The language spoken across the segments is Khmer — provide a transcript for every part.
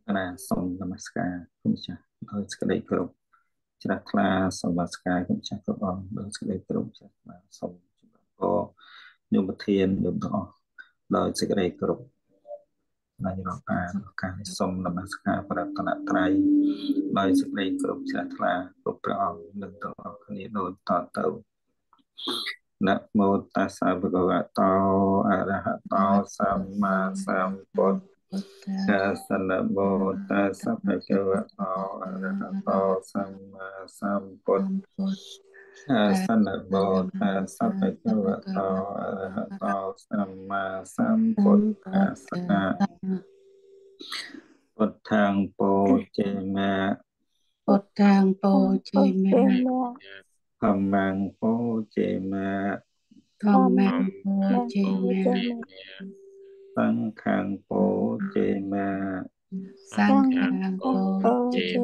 Là xong namaskar cũng chả hơi cái đấy cơ chả là xong namaskar cũng chả có bằng đôi cái đấy cơ chả là xong có nhưng mà thiên đừng có đôi cái đấy cơ là như cả xong namaskar pada tanah trai đôi cái đấy cơ chả là có bằng đừng có cái đôi tao taoนะโมตัสสะภะคะวะโตอะระหะโตสัมมาสัมพุทธัสสะนะโมตัสสะภะคะวะโตอะระหะโตสัมมาสัมพุทธัสสะนะโมตัสสะภะคะวะโตอะระหะโตสัมมาสัมพุทธัสสะนะพุทธังโปเจมะ Bột thang bồ chì mẹ ธัมมังโปเจมะ thầm mang bồ chì mẹ สังฆังโปเจมะ sang khang bồ chì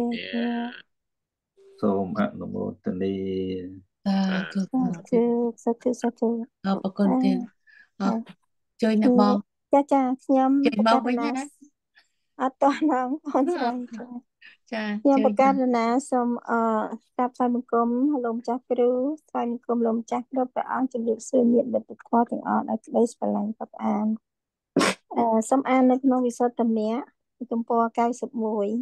សូមអនុមោទនី ta tu Sa thử អបគុណទៀតអបជួយអ្នកបងចាខ្ញុំជួយបបងកវិញណាណាអត់តោះណងអូនស្រីចាចាខ្ញុំជួយបកណាសូមស្ដាប់ស្វែងបង្គំលោកម្ចាស់គ្រូស្វែងបង្គំលោកម្ចាស់គ្រប់ព្រះអង្គជំរាបសួរញាតិមិត្តធម៌ទាំងអស់ដោយក្តីស្រឡាញ់បបអានសូមអាននៅក្នុងវិសុទ្ធមគ្គទំព័រ91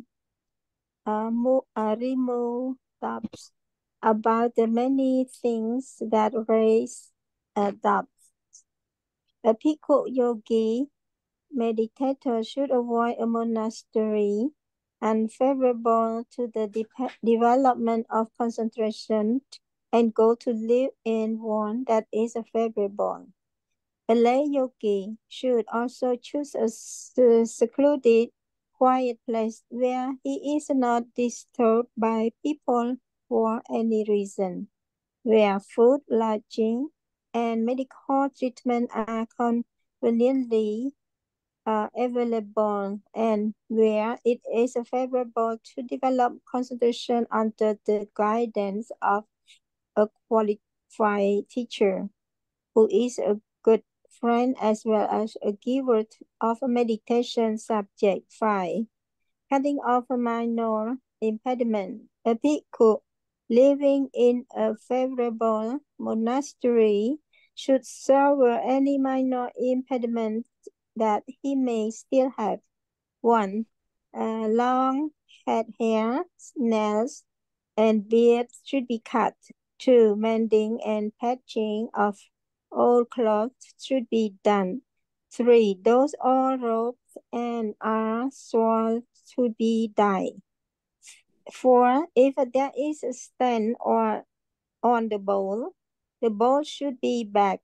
remove doubts about the many things that raise doubts. A Bhikkhu yogi meditator should avoid a monastery unfavorable to the development of concentration and go to live in one that is favorable. A lay yogi should also choose a secluded, quiet place where he is not disturbed by people for any reason, where food, lodging, and medical treatment are conveniently available, and where it is favorable to develop concentration under the guidance of a qualified teacher who is a good friend as well as a giver of a meditation subject. 5. Cutting off a minor impediment. A bhikkhu living in a favorable monastery should sever any minor impediment that he may still have. 1. Long head hair, nails, and beard should be cut. 2. Mending and patching of old clothes should be done. 3. Those old robes and sword should be dyed. 4. If there is a stand or on the bowl should be backed.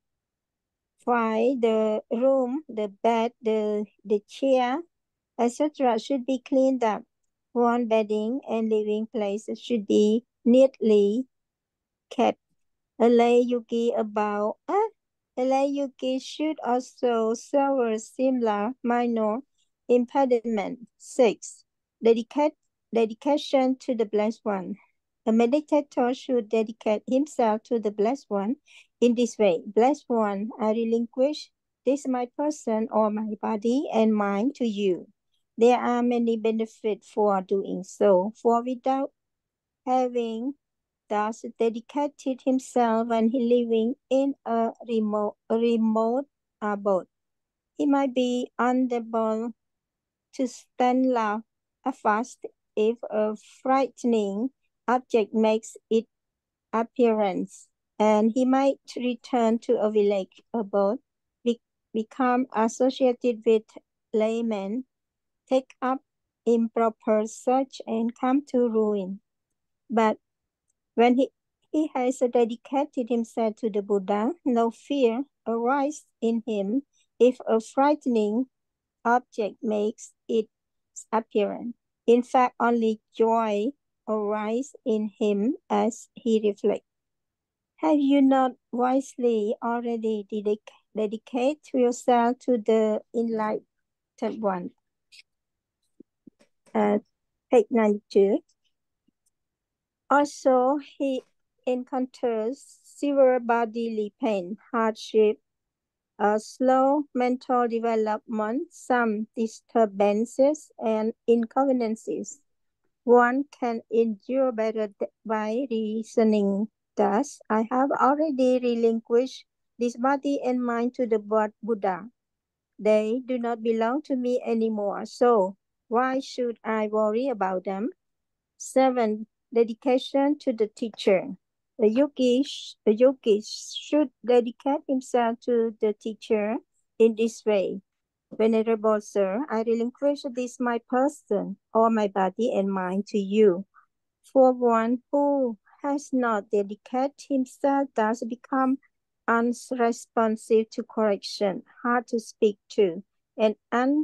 5. The room, the bed, the chair, etc. should be cleaned up. One bedding and living places should be neatly kept. A lay yogi should also sever similar minor impediment. 6. Dedication to the Blessed One. A meditator should dedicate himself to the Blessed One in this way. Blessed One, I relinquish this my person or my body and mind to you. There are many benefits for doing so, for without having thus dedicated himself when he living in a remote abode, he might be unable to stand long fast if a frightening object makes its appearance, and he might return to a village abode, become associated with laymen, take up improper search, and come to ruin. But when he has dedicated himself to the Buddha, no fear arises in him if a frightening object makes its appearance. In fact, only joy arises in him as he reflects. Have you not wisely already dedicated yourself to the enlightened one? Page 92. Also, he encounters severe bodily pain, hardship, slow mental development, some disturbances and inconveniences. One can endure better by reasoning. Thus, I have already relinquished this body and mind to the Buddha. They do not belong to me anymore, so why should I worry about them? 7. Dedication to the teacher. The yogi should dedicate himself to the teacher in this way. Venerable Sir, I relinquish this my person, or my body and mind to you. For one who has not dedicated himself does become unresponsive to correction, hard to speak to, and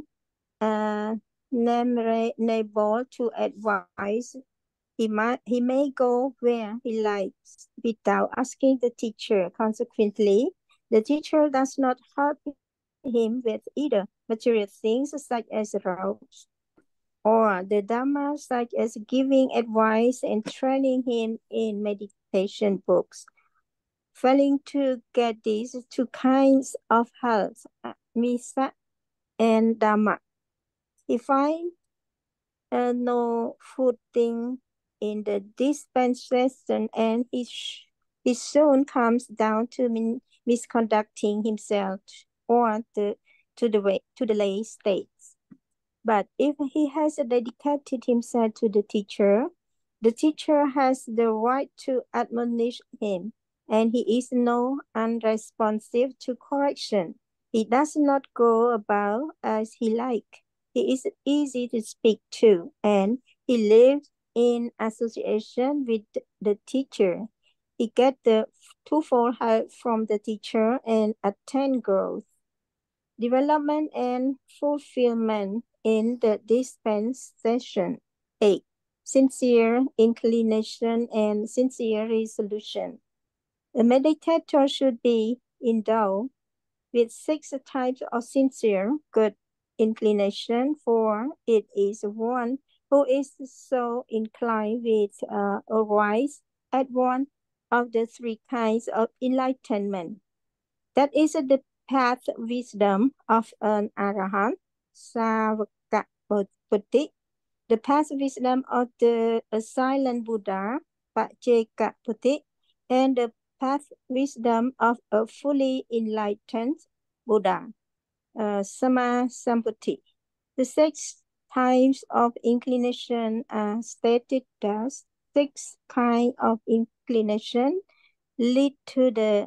unable to advise. He may go where he likes without asking the teacher. Consequently, the teacher does not help him with either material things such as robes or the Dharma such as giving advice and training him in meditation books. Failing to get these two kinds of help, Misa and Dharma, he finds no footing in the dispensation, and he soon comes down to misconducting himself or to the lay states. But if he has dedicated himself to the teacher has the right to admonish him, and he is no unresponsive to correction. He does not go about as he like. He is easy to speak to, and he lives in association with the teacher. He gets the twofold help from the teacher and attain growth, development, and fulfillment in the dispensation. 8. Sincere inclination and sincere resolution. The meditator should be endowed with 6 types of sincere good inclination, for it is one who is so inclined with arise at one of the 3 kinds of enlightenment. That is the path wisdom of an arahant, Savaka Putti, the path wisdom of the silent Buddha, Pacheka Putti, and the path wisdom of a fully enlightened Buddha, Sama Samputti. The 6 types of inclination are stated thus. 6 kinds of inclination lead to the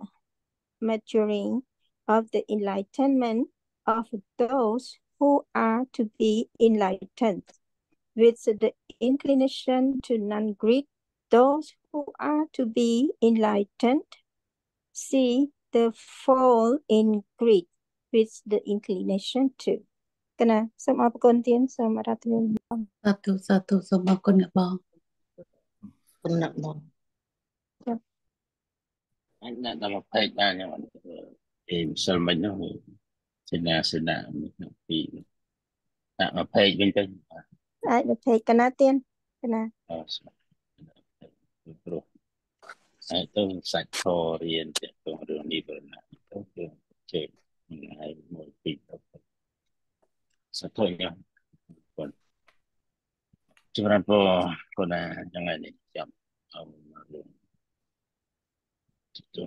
maturing of the enlightenment of those who are to be enlightened, with the inclination to non-greed, those who are to be enlightened. See the fall in greed with the inclination to. កណាសូមអរគុណទៀនសូមអរគុណសាធុសូមអរគុណអ្នកបងគុណអ្នកបងអាចដាក់ដល់20បានយ៉ាងម្សិលមិញនោះសេនាពីដាក់20វិញទៅអាច20កណាទៀនកណាព្រោះហើយទៅសាច់ធររៀនទៅរឿងនេះទៅណាទៅគឺជើងហើយមួយពីទៅសាធុយ៉ាងប៉ុនចម្រើនពរប៉ុណ្ណាយ៉ាងណានេះចាំអររឿងទៅ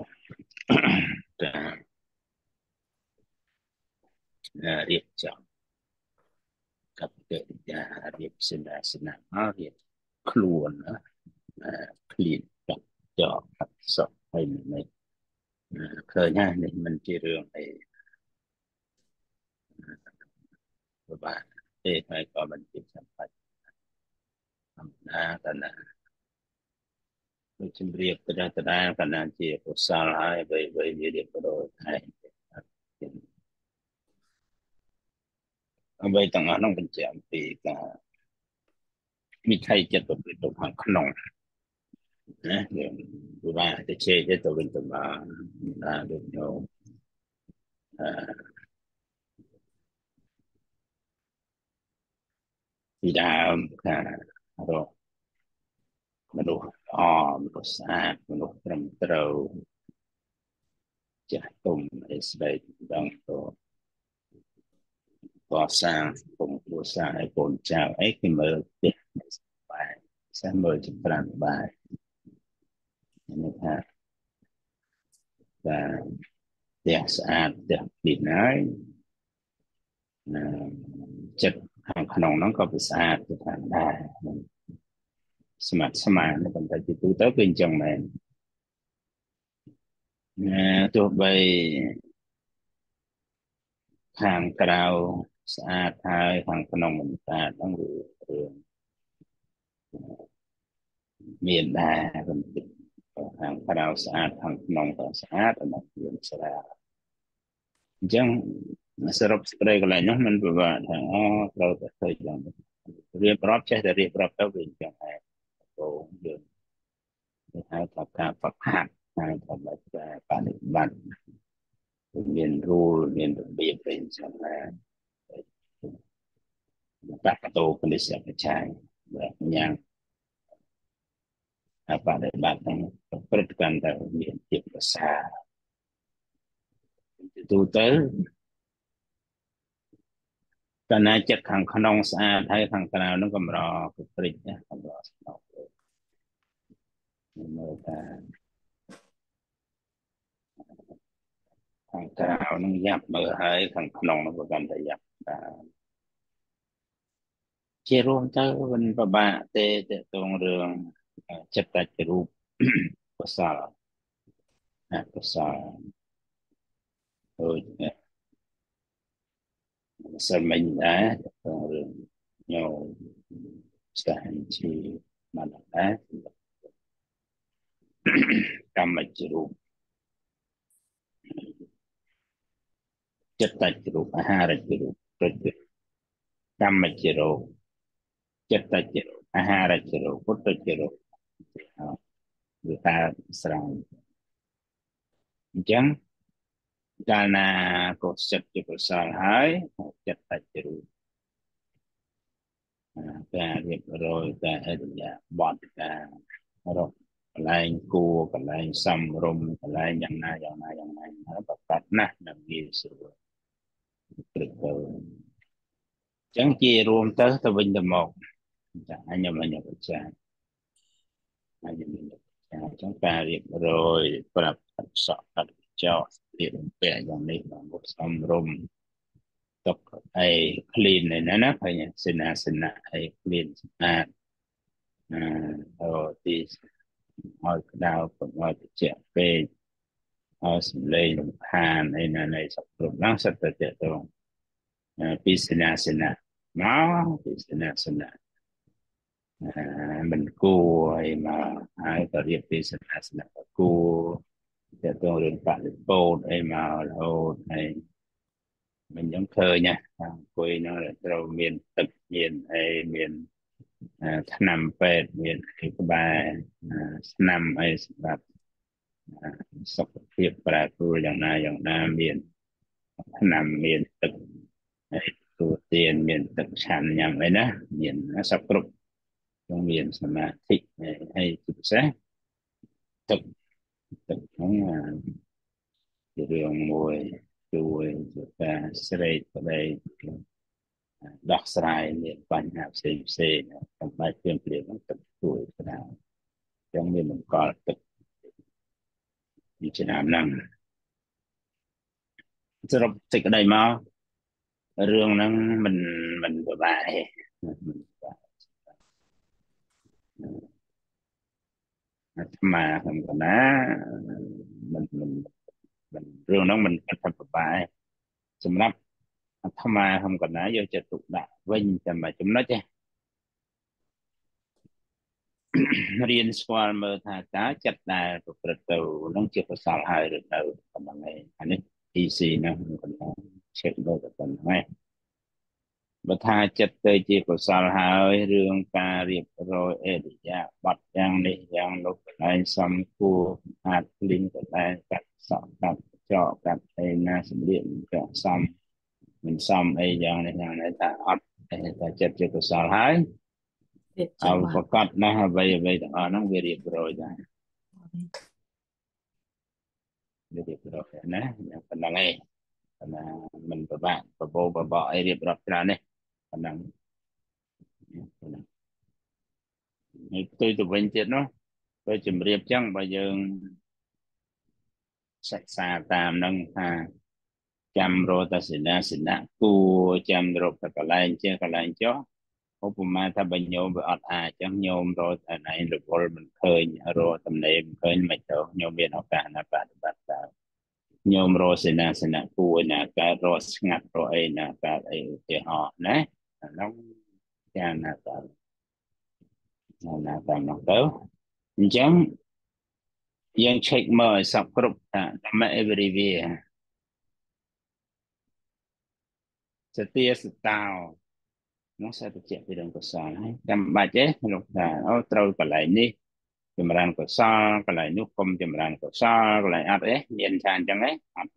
តែរៀបចំกับเกิดរៀបសេនារៀបខ្លួនណាឃ្លៀនចោអត់សក់ហើយមិនឃើញណានេះមិនជារឿងអីពិបាកទេហើយក៏មិនជាចាំបាច់ធម្មតាកណ្ណាដូចជំរាបដដែលកណ្ណាជាកុសលហើយអ្វីវារៀបរយហើយអ្វីទាំងអស់នោះបញ្ជាក់អំពីការវិថីចិត្តប្រព្រឹត្តទៅខាងក្នុងណាយើងពិបាកទៅជែកទៅវិញទៅមកណាដូចញោមពីដើមថារកមនុស្សល្អមនុស្សស្អាតមនុស្សត្រឹមត្រូវចាស់ទុំអីស្ដីដល់ទៅកសាងគុំគ្រួសារឲ្យកូនចៅអីគេមើលផ្ទះបាយសិនមើលចម្រានបាយនេះថាផ្ទះស្អាតផ្ទះពីណាយចិត្តខាងក្នុងហ្នឹងក៏ស្អាតទៅខាងដែរស្មាត់ស្មានប៉ុន្តែទីទូទៅគឺអញ្ចឹងមែនទោះបីខាងក្រៅស្អាតហើយខាងក្នុងមិនស្អាតហ្នឹងរឿងមានដែរប៉ុន្តែខាងក្រៅស្អាតខាងក្នុងក៏ស្អាតអត់មានស្អាតអញ្ចឹងសរុបសេចក្តីកន្លែងនោះมันពិបាកថាត្រូវតែធ្វើយ៉ាងនេះរៀបរាប់ចេះតែរៀបរាប់ទៅវាអញ្ចឹងដែរអូយើងគេហៅថាការប្រខាតហើយក៏មិនតែបដិបត្តិមានរូលមានរបៀបអីចឹងដែរបាក់តោពលិសបច្ចាយយ៉ាងបដិបត្តិហ្នឹងប្រព្រឹត្តកាន់តែមានភាពប្រសើរទូទៅកាលណាចិត្តខាងក្នុងស្អាតហើយខាងក្រៅហ្នឹងកម្រប្រព្រឹត្តណាកម្រស្នប់មើលថាខាងក្រៅហ្នឹងយ៉ាប់មើលហើយខាងក្នុងហ្នឹងក៏កាន់តែយ៉ាប់ដែរជារួមទៅមិនពិបាកទេតើតងរឿងចិត្តតច្ចរូបកុសលអកុសលដូចសិលមិញដែរតងរឿងញោមស្ថានជាបានដែរកម្មជារូបចិត្តតច្ចរូបអាហារជារូបប្រតិកម្មជារូបចិត្តជារូបអាហារជារូបពុទ្ធជារូបវាថាស្រ័យអញ្ចឹងកាលណាកុសលជាកុសលហើយចិត្តជារូបការរៀបរយការអរិយាបថការរកកន្លែងគួរកន្លែងសំរុំកន្លែងយ៉ាងណាហើយប្រកាសណាស់នឹងងាយស្រួលព្រឹកទៅអញ្ចឹងជារួមទៅវិញទៅមកចាអញ្ញមបច្ចាអញ្ចឹងការរៀបរយប្រាប់អសកអត់ចោរៀបពាក់យ៉ាងនេះមកសំរុំតុកអី clean ណាឃើញសេនាសនៈអី clean ស្អាតទីឲ្យក្តៅកុំឲ្យត្រជាក់ពេកឲ្យសម្លេងរំខានអីណានៃសពគ្រប់ហ្នឹងសិតតែតទៅពីសេនាសនៈមកពីសេនាសនៈមិនគួរអីមកហើយក៏រៀបពីសេនាសនៈគួរតទៅរឿងបរិបូរអីមករហូតហើយmình vẫn khơi nha quỳ nó rồi miền tịch miền ấy miền nằm về miền cái bài nằm ấy là sọc việc và tôiอย่างna miền nằm miền tịch tu tiền miền tịch sản nhầm ấy đó miền nó sọc rụp trong miền mà thị hay thực sẽ tịch tịch không đường mùiជួយការស្រេកប្តីដោះស្រាយមានបញ្ហាផ្សេងអំបែបព្រៀងហ្នឹងទឹកជួយស្ដារចឹងមានបង្កល់ទឹកពីឆ្នាំហ្នឹងសរុបសេចក្តីមករឿងហ្នឹងមិនពិបាកទេអាត្មាខ្ញុំកណាមិនរឿងហ្នឹងមិនគិតថាពិបាកទេសម្រាប់អាត្មាខ្ញុំកណាយកចិត្តទុកដាក់វិញតែមួយចំណុចទេរៀនស្គាល់មើលថាតើចិត្តដែលប្រព្រឹត្តទៅនឹងជាកុសលហើយឬនៅប៉ុណ្ណឹងឯងអានេះ EC ណាខ្ញុំកណាឆែកមើលទៅប៉ុណ្ណឹងឯងបើថាចិត្តទៅជាកុសលហើយរឿងការរៀបរយអរិយាបថយ៉ាងនេះយ៉ាងនោះកន្លែងសំគួរអាចលីងកន្លែងកាត់សក់កាត់ចកកាត់ឯណាសម្លៀកចកសំមិនសមអីយ៉ាងនេះយ៉ាងនេះថាអត់តែចិត្តជាកុសលហើយអើប្រកាសណាស់អ្វីទាំងអស់ហ្នឹងវារៀបរយដែរវារៀបរយណាយ៉ាងប៉ុណ្ណឹងឯង là mình và bạn và bố và bọ ai điệp rập ra này còn năng tôi tụi mình chết nó tôi chìm riệp chăng bây giờ sạch xa tam nâng ha chăm rồi ta xin nã cu chăm rồi ta cả lại chó mà ta bây nhôm với ọt chẳng nhôm rồi ta này rồi vô mình khơi rồi tầm này mình khơi mà chỗ nhôm biển học cả là bạn nhôm rồi xin nã cu nè cái rồi ngặt rồi ấy nè cái ấy thì họ nè nó cha nè nó tới chẳngยังเช็คมาสับกรุบทำมา every day สเตียสตาวน้องใส่ตัวเจ็บไปเดินก็สอนให้จำบาดเจ็บลูกเอาเต้าก็ไหลนี่จำรันก็สอนก็ไหลนุกคมจำรันก็สอนก็ไหลอัดเย็นชานจังอัด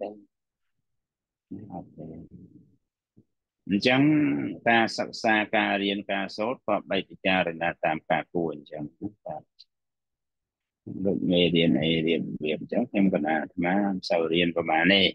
จังการศึกษาการเรียนการสอนก็ไปพิจารณาตามการควรจังลูกเรียนเรียนเรียนจังยังก็น่ามาเสาเรียนประมาณนี้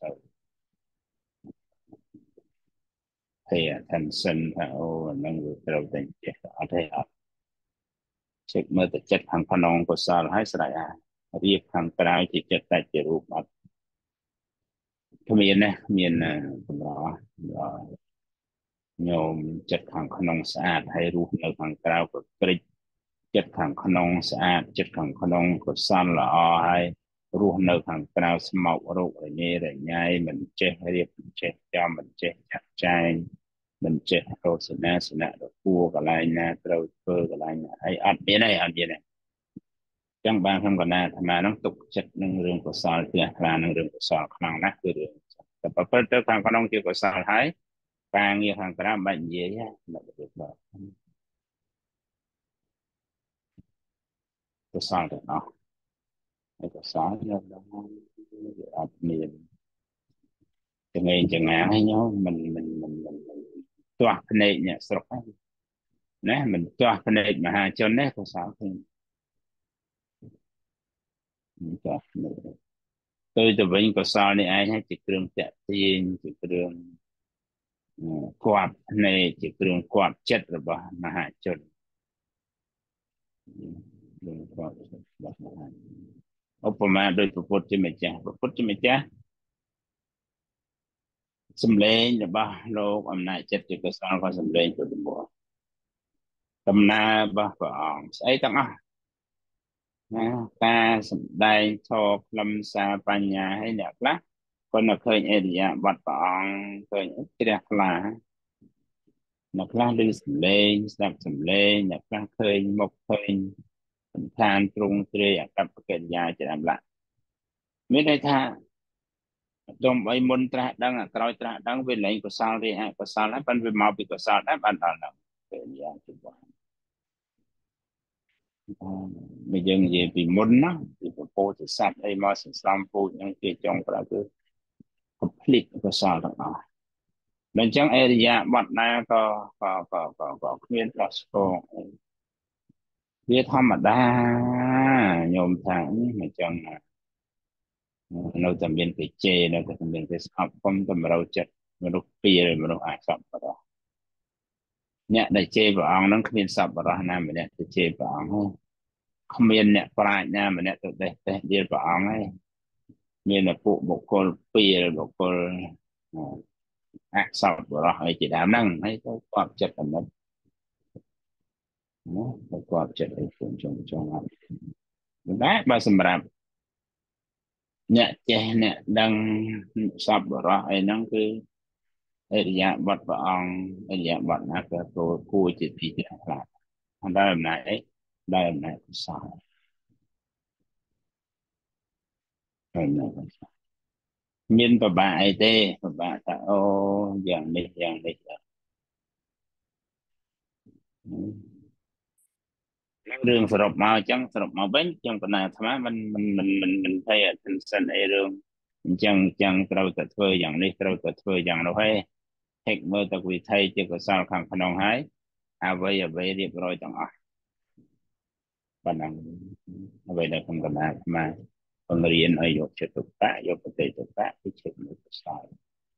thì thành sinh thảo năng lực đầu tình chết ở thế hợp chết mơ tự chết hàng phản ông của sao hay sai riêng hàng trái thì chết tại chế rụp mặt cái miền cũng đó nhôm chết hàng phản ông sạch hay rụp nơi hàng trái của cái chết hàng phản ông sạch chết hàng phản ông của sao là hay rụp nơi hàng trái màu rụp để nhai mình chết hay riêng chết cho mình chết chặt chai mình chết rồi sẽ nè rồi cua cái này nè rồi cơ cái này nè hay ăn bia này chẳng ban không còn nè mà nó tục chết năng lượng của sao thì là năng lượng của sao khang nát từ đườngแต่พอเปิดเจอทางขนมที่của sao hay càng nhiều hàng cái bệnh gì á là được rồi của sao được nó của sao nó ăn miền chẳng hạn hay nhau mình toạc này nhẹ sọc nè mình toạc này mà hai chân nè của sao thì tôi từ bên của sao này ai hay chỉ trường chạy tiền chỉ trường quạt này chỉ trường quạt chết rồi mà hai chân đường quạt Opama đôi phụ cho mình cha xâm lên là ba lô âm này chết thì cái sao có xâm lên cho đừng bỏ tâm na ba vợ ấy tăng ta đây cho lâm sa pa nhà hay đẹp lắm còn nó khơi ê thì bật bỏng khơi cái đẹp là nó khá đưa sầm lên nó khá khơi một khơi than trung tre tập cái nhà chỉ làm lại mấy đây tha trong bảy môn tra đang coi tra đang về lấy của sao đi của sao lại ban về màu bị của sao lại ban đầu là cái nhà chỉ bây giờ về vì môn nó thì có phố thì sát đây mà sẽ làm phố những cái trong cái cứ complete của sao đó nên chẳng area bạn này có khuyên có viết thăm đa nhôm thẳng mà chẳng nó tầm biên cái chê nó tầm biên cái sập không tầm rau chật mà nó pì rồi mà nó sập vào đó nhẹ đại chê vào ông nó khuyên sập vào đó nam mình để chê vào ông không biên nhẹ phải nha mình để để đi vào ông ấy miền là phụ một con pì rồi một con sập vào đó hay chỉ đám năng hay có quạt chật tầm đó nó quạt chật ở trong đấy mà xem ra nhẹ chè nhẹ đang sập vào đó ấy nó cứ dạ bật vào ông dạ bật nát cái tôi cùi chỉ thì là đây này sao miền bà ấy thế bà ta ô dạng này đường sập mà bên trong cái này tham mình thấy thành sân ấy đường chẳng trâu tật phơi dạng này trâu tật phơi dạng đâu hay hết mơ ta quý thay chứ có sao khăn khăn ông hái vậy điệp rồi chẳng bạn năng vậy là không cần mà con riêng ở vô chết tục tạ vô có thể tục tạ cái chuyện này có sao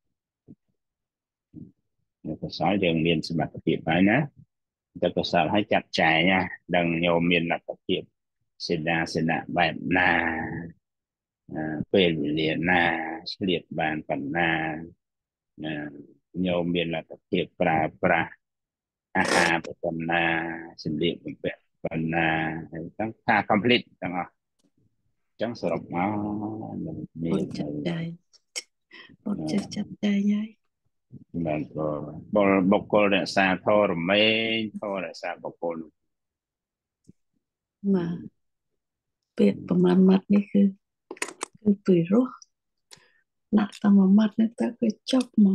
có sói đường miền sự mặt thiệp ấy nè ta có sợ hay chặt chẽ nha đừng nhiều miền là tập thiệp xin đa bài na quên liền na liệt bàn phần na nhiều miền là tập thiệp pra aha phần na xin liệt phần naทั้งท่า complete ทั้งchẳngสรุปมามี Ôi chặt trời. Ôi chặt trời nhá. mình có bọc cô để xa thôi rồi mấy thôi để xa bọc cô Mà biếtประมาณมัดนี่คือปีรู้หนักตามมัดนี่ตาคือจับหมอง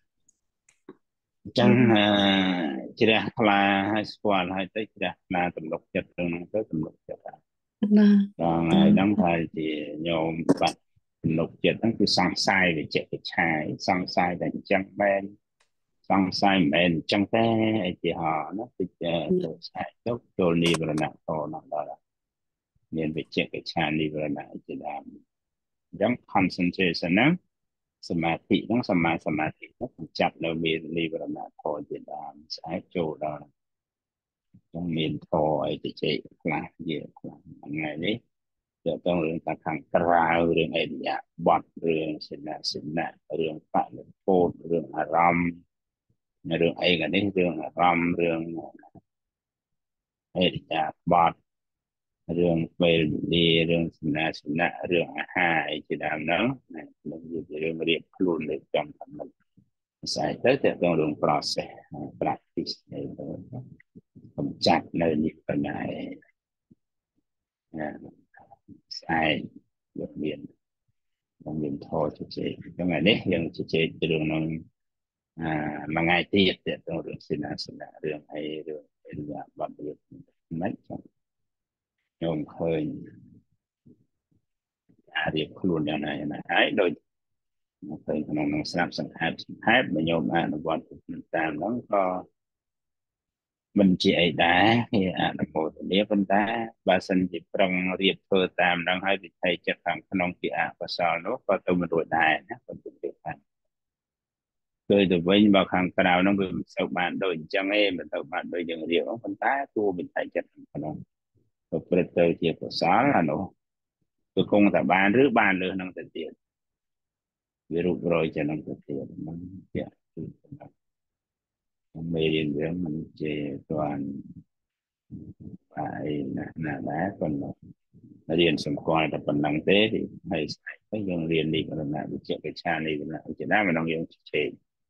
chẳng chỉ là hai squad hai tới chỉ là tầm lục chật rồi tới tầm lục chật na còn ngày đóng thời thì nhiều bạn tầm lục chật nó cứ sang sai về chạy cái trái sang sai đánh chẳng bên sang sai bên chẳng thế thì họ nó thì tôi sai tốt tôi đi vào nặng to nặng đó là nên về chạy cái trái đi vào nặng chỉ là giống concentration đó สมาธิต้องสมาธิต้องจับเรามีรีบรณาพอจะดามสายโจเราต้องมีพอไอ้ที่เจ๊คลาเยอะคลายังไงนี่จะต้องเรื่องตะขังกราวเรื่องไอ้เนี่ยวัดเรื่องสินะเรื่องปะเรื่องโพดเรื่องอารมณ์เรื่องไอ้กันนี่เรื่องอารมณ์เรื่องไอ้เนี่ยวัดเรื่องเป็นดีเรื่องสินะเรื่องอาหารไอ้ที่ดามเนาะเรื่องเรียกครูเรื่องจำทำมัน Saya tidak tahu proses praktis itu pencak dari penai sai được miền thổ cho chị cái ngày đấyยังchị từ đường nó mà ngày tiết thì tôi được xin là đường hay đường là bằng được mấy nhôm hơi việc luôn như này là ấy đôi thời nó sắp sẵn hết mà nhôm nó còn tam nó có mình chỉ ấy đá thì là một đĩa phân đá ba sinh chỉ trong riêng thơ tam đang hai vị thầy chất thằng non kia và sau nó có tôi mình đổi đài nó còn từng việc thành tôi từ với vào hàng cái nào nó người sau bạn đôi chẳng em mình tàu bạn đôi dừng rượu phân đá tua mình thầy chất thằng non rồi tôi chỉ có xóa là nó tôi không tại ban rước ban lừa năng tiền tiền ví dụ rồi cho năng tiền nó dạ mê điện với mình chỉ toàn phải là đá còn riêng sầm coi là phần năng tế thì hay cái dân riêng đi còn là bị chạy cái cha đi là chỉ đá mà năng dân chế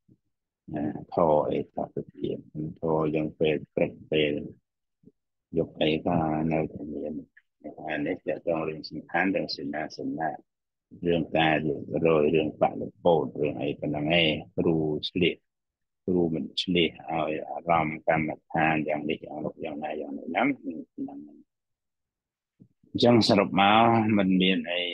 thôi tập thực hiện thôi dân về dục ấy có nơi thể hiện nếuจะต้องเรียนสิ่งค้านเรื่องสิ่งนั้นสิ่งนั้นเรื่องการrồiเรื่องปะเรื่องโปดเรื่องไอ้เป็นยังไงรู้เฉลี่ยรู้มันเฉลี่ยเอาอารมณ์การมาทานอย่างนี้อย่างลบอย่างไหนอย่างไหนนั้นจังสรุปมามันมีไอ้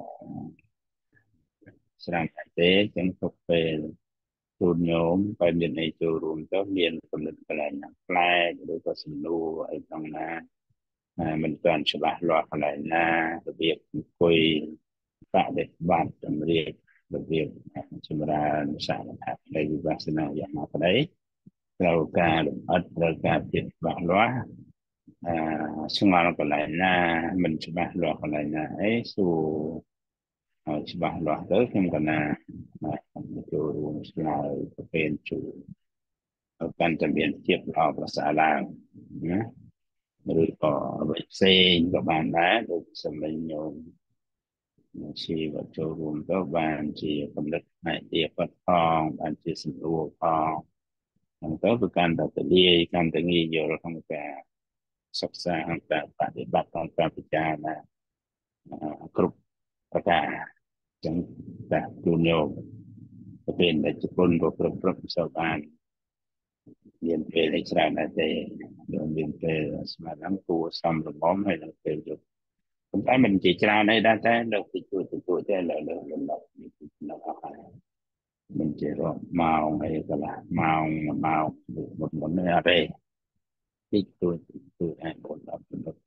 สร้างเต้จังตกเป็นตูนโยมไปมีไอ้จูรุมก็มีกำลังอะไรนะแปลหรือก็สนุไอ้ตรงนั้น mình toàn sẽ bảo loạt lại là việc quỳ tại để bạn trong việc chúng ta sản phẩm đây và sẽ nào dạng nào đấy rồi cả rồi cả việc bảo loạt xung quanh còn lại là mình sẽ bảo loạt lại là ấy số sẽ bảo loạt tới không còn là chủ là bên chủ ở căn trong biển tiếp vào và xã làng nhé rồi có vệ sinh các bạn đã được xem mình nhôm chỉ vào chỗ gồm các bạn chỉ cầm đất này tiệp vật phong bạn chỉ sử dụng phong còn tới với can đặt đi can tự nghi giờ không cả sắp xa không cả bạn để bắt con ta bị cha là group cả chẳng cả chủ nhôm bên để chụp quân của group sau bạn liên về lấy ra là để đường liên về mà nắm cua xong rồi bóm hay là về được không phải mình chỉ ra đây đã thấy được thì tôi thế là nó mình chỉ rồi màu hay là màu một nơi ở đây thì tôi ăn một lần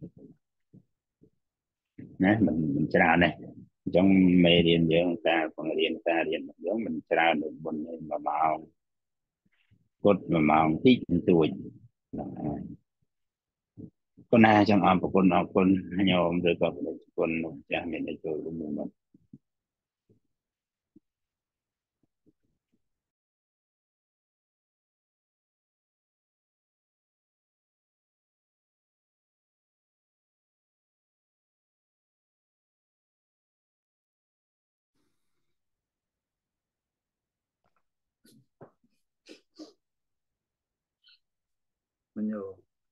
nè mình ra này trong mê điền dưỡng ta còn điền ta điền dưỡng mình ra được một mà màu គាត់1 ម៉ោងតិចតួចគាត់ណាចង់អរគុណញោមឬក៏គុណលោកចាស់មានតែចូលរួមមកមិនយោ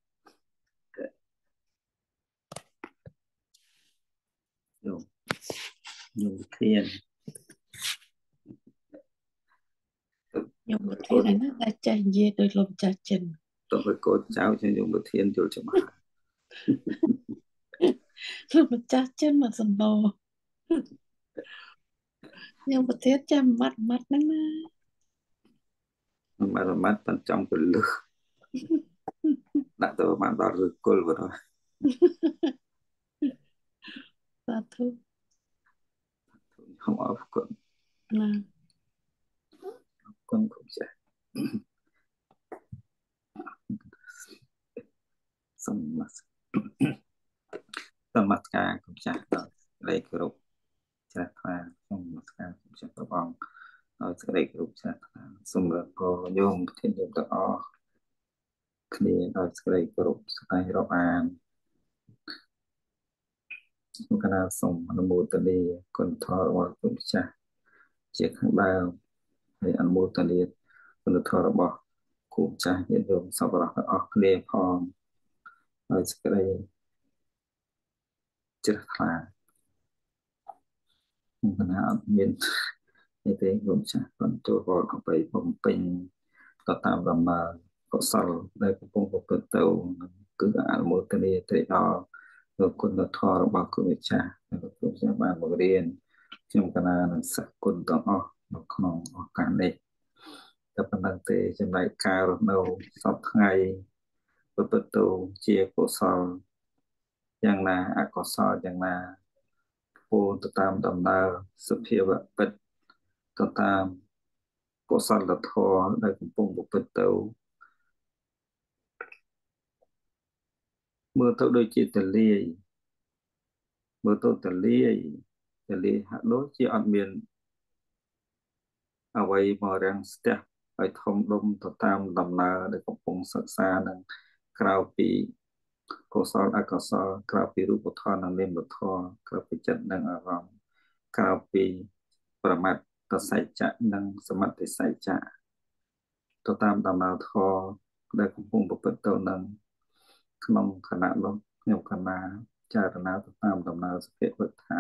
យោធានខ្ញុំមកធានហ្នឹងតែចេះនិយាយដោយលោកម្ចាស់ចិនទៅឲ្យកូនចៅខ្ញុំយោធានយល់ច្បាស់លោកម្ចាស់ចិនមកសំដោខ្ញុំប្រធានចាំម៉ាត់ហ្នឹងណាម៉ាត់មិនចំពលឹះដាក់ទៅបានដល់ឬគល់បងសាធុខ្ញុំអរគុណណាគុណគ្រប់ចាស់សូមមកការគ្រប់ចាស់ដល់លេខគ្រប់ចាស់ថាសូមមកការគ្រប់ចាស់ព្រះអង្គឲ្យសេចក្តីគ្រប់ចាស់ថាសូមរកញោមប្រធានយើងទាំងអស់គ្នាដោយសេចក្តីគ្រប់ស្ដែងរាប់អានសូមគណៈសូមអនុមោទនាគុណធម៌របស់គុណចាស់ជាខាងដើមហើយអនុមោទនាគុណធម៌របស់គូចាស់ញាតិញោមសប្បុរសទាំងអស់គ្នាផងដោយសេចក្តីជ្រះថ្លាខ្ញុំគណៈអត់មានទេគុណចាស់បន្តចូលវត្តទៅបំពេញទៅតាមដំណើរកុសលដែលកំពុងប្រព្រឹត្តទៅគឺអនុមោទនាទៅដល់លោកគុណធម៌របស់គុណចាស់ដែលគុណចាស់បានបង្រៀនខ្ញុំគណៈនឹងសក្គុណទាំងអស់នៅក្នុងឱកាសនេះតែប៉ុណ្ណឹងទេចំណែកការរស់នៅសពថ្ងៃប្រព្រឹត្តទៅជាកុសលយ៉ាងណាអកុសលយ៉ាងណាពោលទៅតាមដំណើរសភាវៈពិតទៅតាមកុសលធម៌ដែលកំពុងប្រព្រឹត្តទៅមើលទៅដូចជាទលាយមើលទៅទលាយហាក់ដូចជាអត់មានអ្វីមករាំងស្ទះឲ្យធំដុំទៅតាមដំណើរដែលកំពុងសិក្សានឹងក្រៅពីកុសលអកុសលក្រៅពីរូបធម៌និងនាមធម៌ក្រៅពីចិត្តនិងអារម្មណ៍ក្រៅពីប្រមាទសច្ចៈនិងសមត្ថសច្ចៈទៅតាមដំណើរធម៌ដែលកំពុងប្រព្រឹត្តទៅនឹងក្នុងគណៈនោះខ្ញុំគណៈចារណាទៅតាមដំណើរសភាវៈថា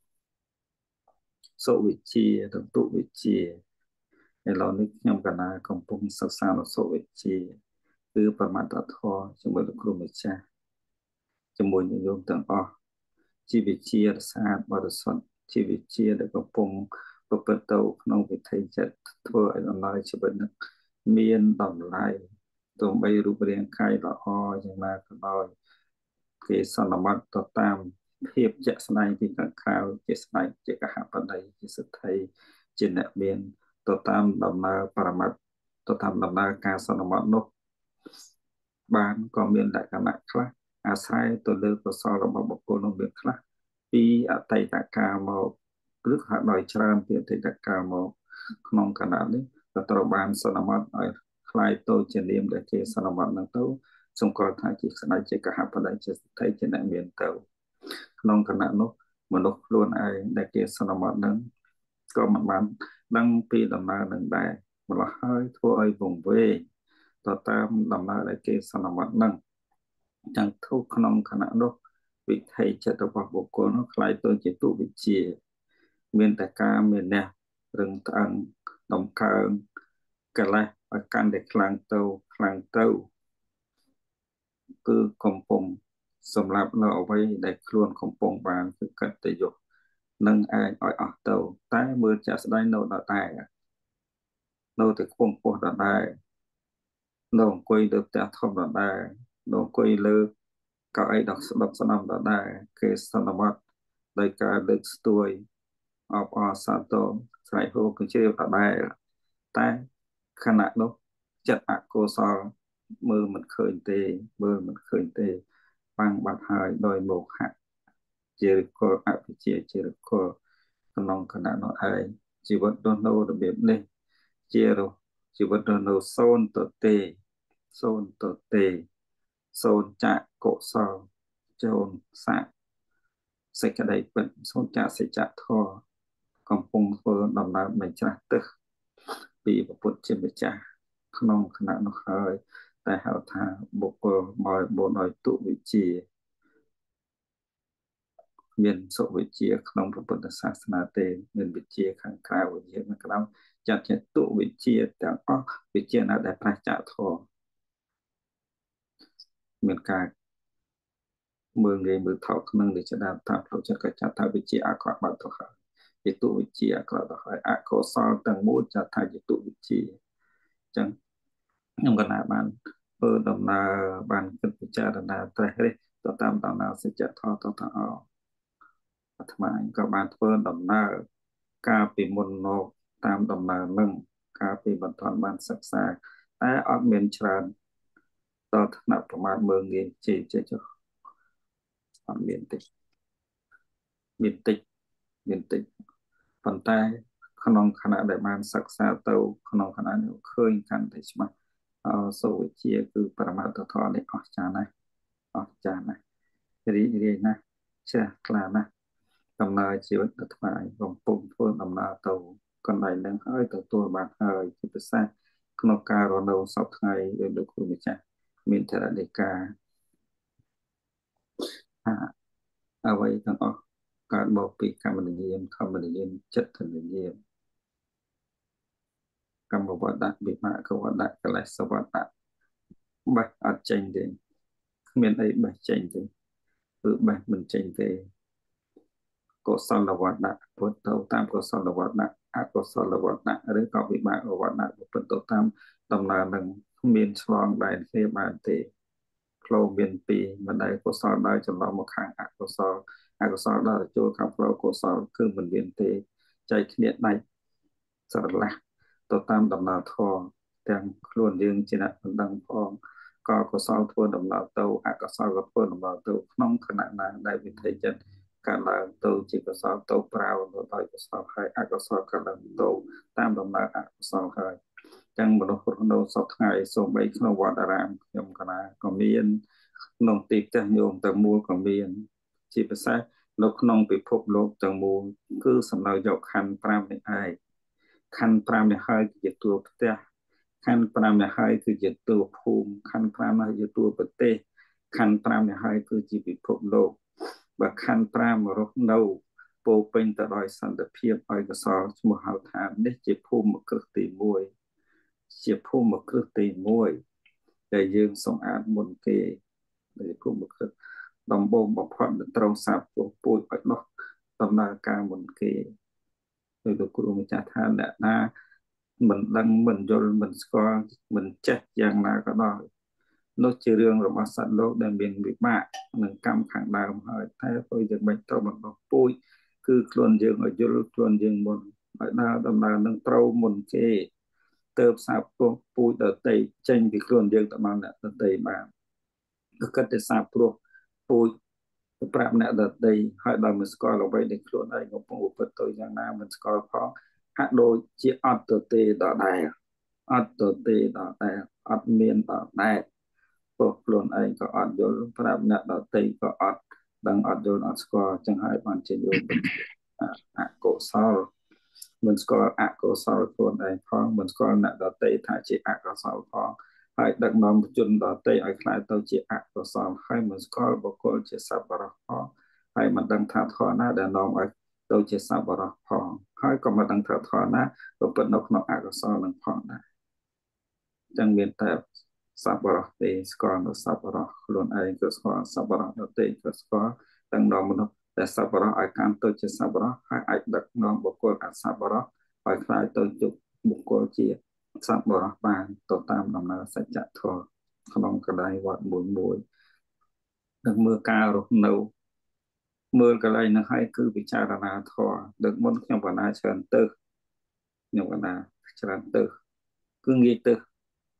សុវិជ្ជាទន្ទុវិជ្ជាឥឡូវនេះខ្ញុំគណៈកំពុងសិក្សានៅសុវិជ្ជាគឺប្រមាទធម៌ជាមួយលោកគ្រូម្ចាស់ជាមួយញោមទាំងអស់ជីវវិទ្យាស្អាតបរិសុទ្ធជីវវិទ្យាដែលកំពុងប្រព្រឹត្តទៅក្នុងវិថីចិត្តធ្វើឲ្យដំណើរជីវិតនឹងមានតម្លៃទោះបីរូបរាងកាយល្អយ៉ាងណាក៏ដោយគេសន្មតទៅតាមភាពជាក់ស្ដែងពីខាងក្រៅជាស្ដែងជាកហបតីជាសទ្ធិជាអ្នកមានទៅតាមដំណើរបរមត្តទៅតាមដំណើរការសន្មតនោះបានក៏មានលក្ខណៈខ្លះអាស្រ័យទៅលើកុសលរបស់បុគ្គលនោះមានខ្លះពីអតីតកាលមកឬក៏ដោយច្រើនពីអតីតកាលមកក្នុងគណៈនេះក៏ត្រូវបានសន្មតឲ្យคล้ายទៅជានាមដែលគេសន្មតនឹងទៅសម្គាល់ថាជាស្ដេចជាកហបតីជាសទ្ធិជាអ្នកមានទៅក្នុងគណៈនោះមនុស្សខ្លួនឯងដែលគេសន្មតនឹងក៏មិនបានដឹងពីដំណើរនឹងដែរម្ល៉េះហើយធ្វើឲ្យវង្វេងទៅតាមដំណើរដែលគេសន្មតនឹងទាំងធុក្នុងគណៈនោះវិថីចិត្តរបស់បុគ្គលនោះคล้ายទៅជាទុវិជ្ជាមានតែការមានអ្នករឹងត្អឹងដំកើងកិលេសឲ្យកាន់តែខ្លាំងទៅគឺកំពុងសម្រាប់នៅអ្វីដែលខ្លួនកំពុងបានគឺកតញ្ញូនឹងឯងឲ្យអស់ទៅតែមើលចាក់ស្ដែងនៅដដែលនៅតែខ្ពង់ពោះដដែលនៅអង្គុយលើផ្ទះធំដដែលនៅអង្គុយលើកៅអីដកស្ដំដដែលគេសន្មតដោយការលើកស្ទួយអបអរសាទរស្រែកហូរកញ្ជ្រៀវដដែលតែខណៈនោះចិត្តអកុសលមើលមិនឃើញទេមើលមិនឃើញទេបាំងបាត់ហើយដោយមោហៈជាឫសគល់អវិជ្ជាជាឫសគល់ក្នុងគណៈនោះឯងជីវិតរស់នៅរបៀបនេះជាជីវិតរស់នៅសូន្យទេសូន្យទេសូន្យចកុសលចូលស័កសេចក្តីពិតសូន្យចសេចធម៌កំពុងធ្វើដំណើរមិនច្រាស់ទឹកពីពុទ្ធជាម្ចាស់ក្នុងគណៈនោះហើយតែហៅថាបុគ្គលបរិបូរណ៍ដោយទុវិជ្ជាមានសុវិជ្ជាក្នុងពុទ្ធសាសនាទេមានវិជ្ជាខាងក្រៅវិជ្ជាខាងក្រៅចាត់ជាទុវិជ្ជាទាំងអស់វិជ្ជាណាដែលប្រឆាធម៌មានការមើលងាយមើលថោកក្នុងនេះជាដើមតាមផ្លូវចិត្តក៏ចាត់ថាវិជ្ជាអាក្រក់បាត់ទៅហើយជាទុវិជ្ជាអាក្រក់ទៅហើយអកុសលទាំងមូលចាត់ថាជាទុវិជ្ជាអញ្ចឹងខ្ញុំក៏បានធ្វើដំណើរបានគិតពិចារណាត្រេះរិះទៅតាមដំណើរសច្ចធម៌ទៅថាអាត្មាក៏បានធ្វើដំណើរកាលពីមុនមកតាមដំណើរនឹងកាលពីបន្តបានសិក្សាតែអត់មានច្រើនដល់ថ្នាក់ប្រមាណមើងងាយជេចុះអត់មានតិចមានតិចប៉ុន្តែក្នុងខណៈដែលបានសិក្សាទៅក្នុងខណៈនេះឃើញកាន់តែច្បាស់សូវវិជ្ជាគឺបរមត្ថធម៌នេះអស្ចារ្យណាស់អស្ចារ្យណាស់រីករាយណាស់ជ្រះថ្លាណាស់ដំណើរជីវិតដ៏ថ្មីកំពុងធ្វើដំណើរទៅកន្លែងនឹងហើយទទួលបានហើយជាពិសេសក្នុងការរស់នៅសពថ្ងៃដោយលោកគ្រូម្ចាស់មានធរណីកាអ្វីទាំងអស់កើតមកពីកម្មនិយមធម្មនិយមចិត្តនិយមកម្មវត្តៈវិបាកវត្តៈកិលេសវត្តៈបេះអត់ចេញទេគ្មានអីបេះចេញទេគឺបេះមិនចេញទេកុសលវត្តៈពុទ្ធទៅតាមកុសលវត្តៈអកុសលវត្តៈឬក៏វិបាកវត្តៈពុទ្ធទៅតាមដំណើរនឹងមានឆ្លងដែនគ្នាបានទេផ្លូវមានពីរមិនដែលកុសលដល់ចំណងមកខាងអកុសលដល់ចូលខាងផ្លូវកុសលគឺមិនមានទេចែកគ្នាដាច់ស្រឡះទៅតាមដំណើរធម៌ទាំងខ្លួនយើងជាអ្នកមិនដឹងផងក៏កុសលធ្វើដំណើរទៅអកុសលក៏ធ្វើដំណើរទៅក្នុងខណៈណាដែលវិធីចិត្តកើតឡើងទៅជាកុសលទៅប្រាវទៅដោយកុសលហើយអកុសលក៏ឡើងទៅតាមដំណើរអកុសលហើយចឹងមនុស្សរស់នៅសពថ្ងៃសូម្បីក្នុងវត្តអារាមខ្ញុំកណាក៏មានក្នុងទីផ្ទះញោមទាំងមូលក៏មានជាពិសេសនៅក្នុងពិភពលោកទាំងមូលគឺសំដៅយកខណ្ឌ5នេះឯងខណ្ឌ5នេះហើយជាតួផ្ទះខណ្ឌ5នេះហើយគឺជាតួភូមិខណ្ឌ5នេះជាតួប្រទេសខណ្ឌ5នេះហើយគឺជាពិភពលោកបើខណ្ឌ5រស់នៅពោពេញទៅដោយសន្តិភាពឲ្យកសលឈ្មោះហៅថានេះជាភូមិគ្រឹះទី1ជាភូមិគ្រឹះទី1ដែលយើងសម្អាតមុនគេនៃភូមិគ្រឹះដំបូងបំផុតត្រូវសាបពូជឲ្យដោះដំណើរការមុនគេដោយលោកគ្រូម្ចាស់ថាអ្នកណាមិនដឹងមិនយល់មិនស្គាល់មិនចេះយ៉ាងណាក៏ដោយនោះជារឿងរបស់សត្វលោកដែលមានវិបាកនឹងកម្មខាងដើមហើយតែព្រោះយើងមិនត្រូវបណ្ដោះពូជគឺខ្លួនយើងឲ្យយល់ខ្លួនយើងមុនឲ្យដើរដំណើរនឹងត្រូវមុនគេទៅផ្សារពូជដតីចេញពីខ្លួនយើងទៅបានអ្នកដតីបានគឺគិតតែសាព្រោះពូជប្រាប់អ្នកដតីហើយដល់មិនស្គាល់អ្វីដែលខ្លួនឯងកំពុងប្រព្រឹត្តទៅយ៉ាងណាមិនស្គាល់ផងហាក់ដូចជាអត់ទៅទេដល់ដែរអត់ទៅទេដល់ដែរអត់មានដល់ដែរព្រោះខ្លួនឯងក៏អត់យល់ប្រាប់អ្នកដតីក៏អត់ដឹងអត់យល់អត់ស្គាល់ចឹងហើយបានជាយកអកុសលមិនស្គាល់អកុសលខ្លួនឯងផងមិនស្គាល់អ្នកដតីថាជាអកុសលផងហើយដឹកនាំជនដតីឲ្យខ្លាចទៅជាអកុសលហើយមិនស្គាល់បុគ្គលជាសប្បុរសផងហើយមិនដឹងថាធម៌ណាដែលនាំឲ្យទៅជាសប្បុរសផងហើយក៏មិនដឹងថាធម៌ណាប្រព្រឹត្តនៅក្នុងអកុសលនឹងផងដែរចឹងមានតែសប្បុរសទេស្គាល់នៅសប្បុរសខ្លួនឯងក៏ស្គាល់សប្បុរសដទៃក៏ស្គាល់ទាំងនាំមនុស្សតែសប្បុរសឲ្យកាន់ទៅជាសប្បុរសហើយអាចដឹកនាំបុគ្គលអសប្បុរសឲ្យខ្លាយទៅជាបុគ្គលជាសប្បុរសបានទៅតាមដំណើរសច្ចធម៌ក្នុងកន្លែងវត្តមួយនឹងមើលការរស់នៅមើលកន្លែងនោះហើយគឺពិចារណាធម៌ដឹកមុនខ្ញុំបណ្ណាច្រើនទៅខ្ញុំបណ្ណាច្រើនទៅគឺងាយទៅ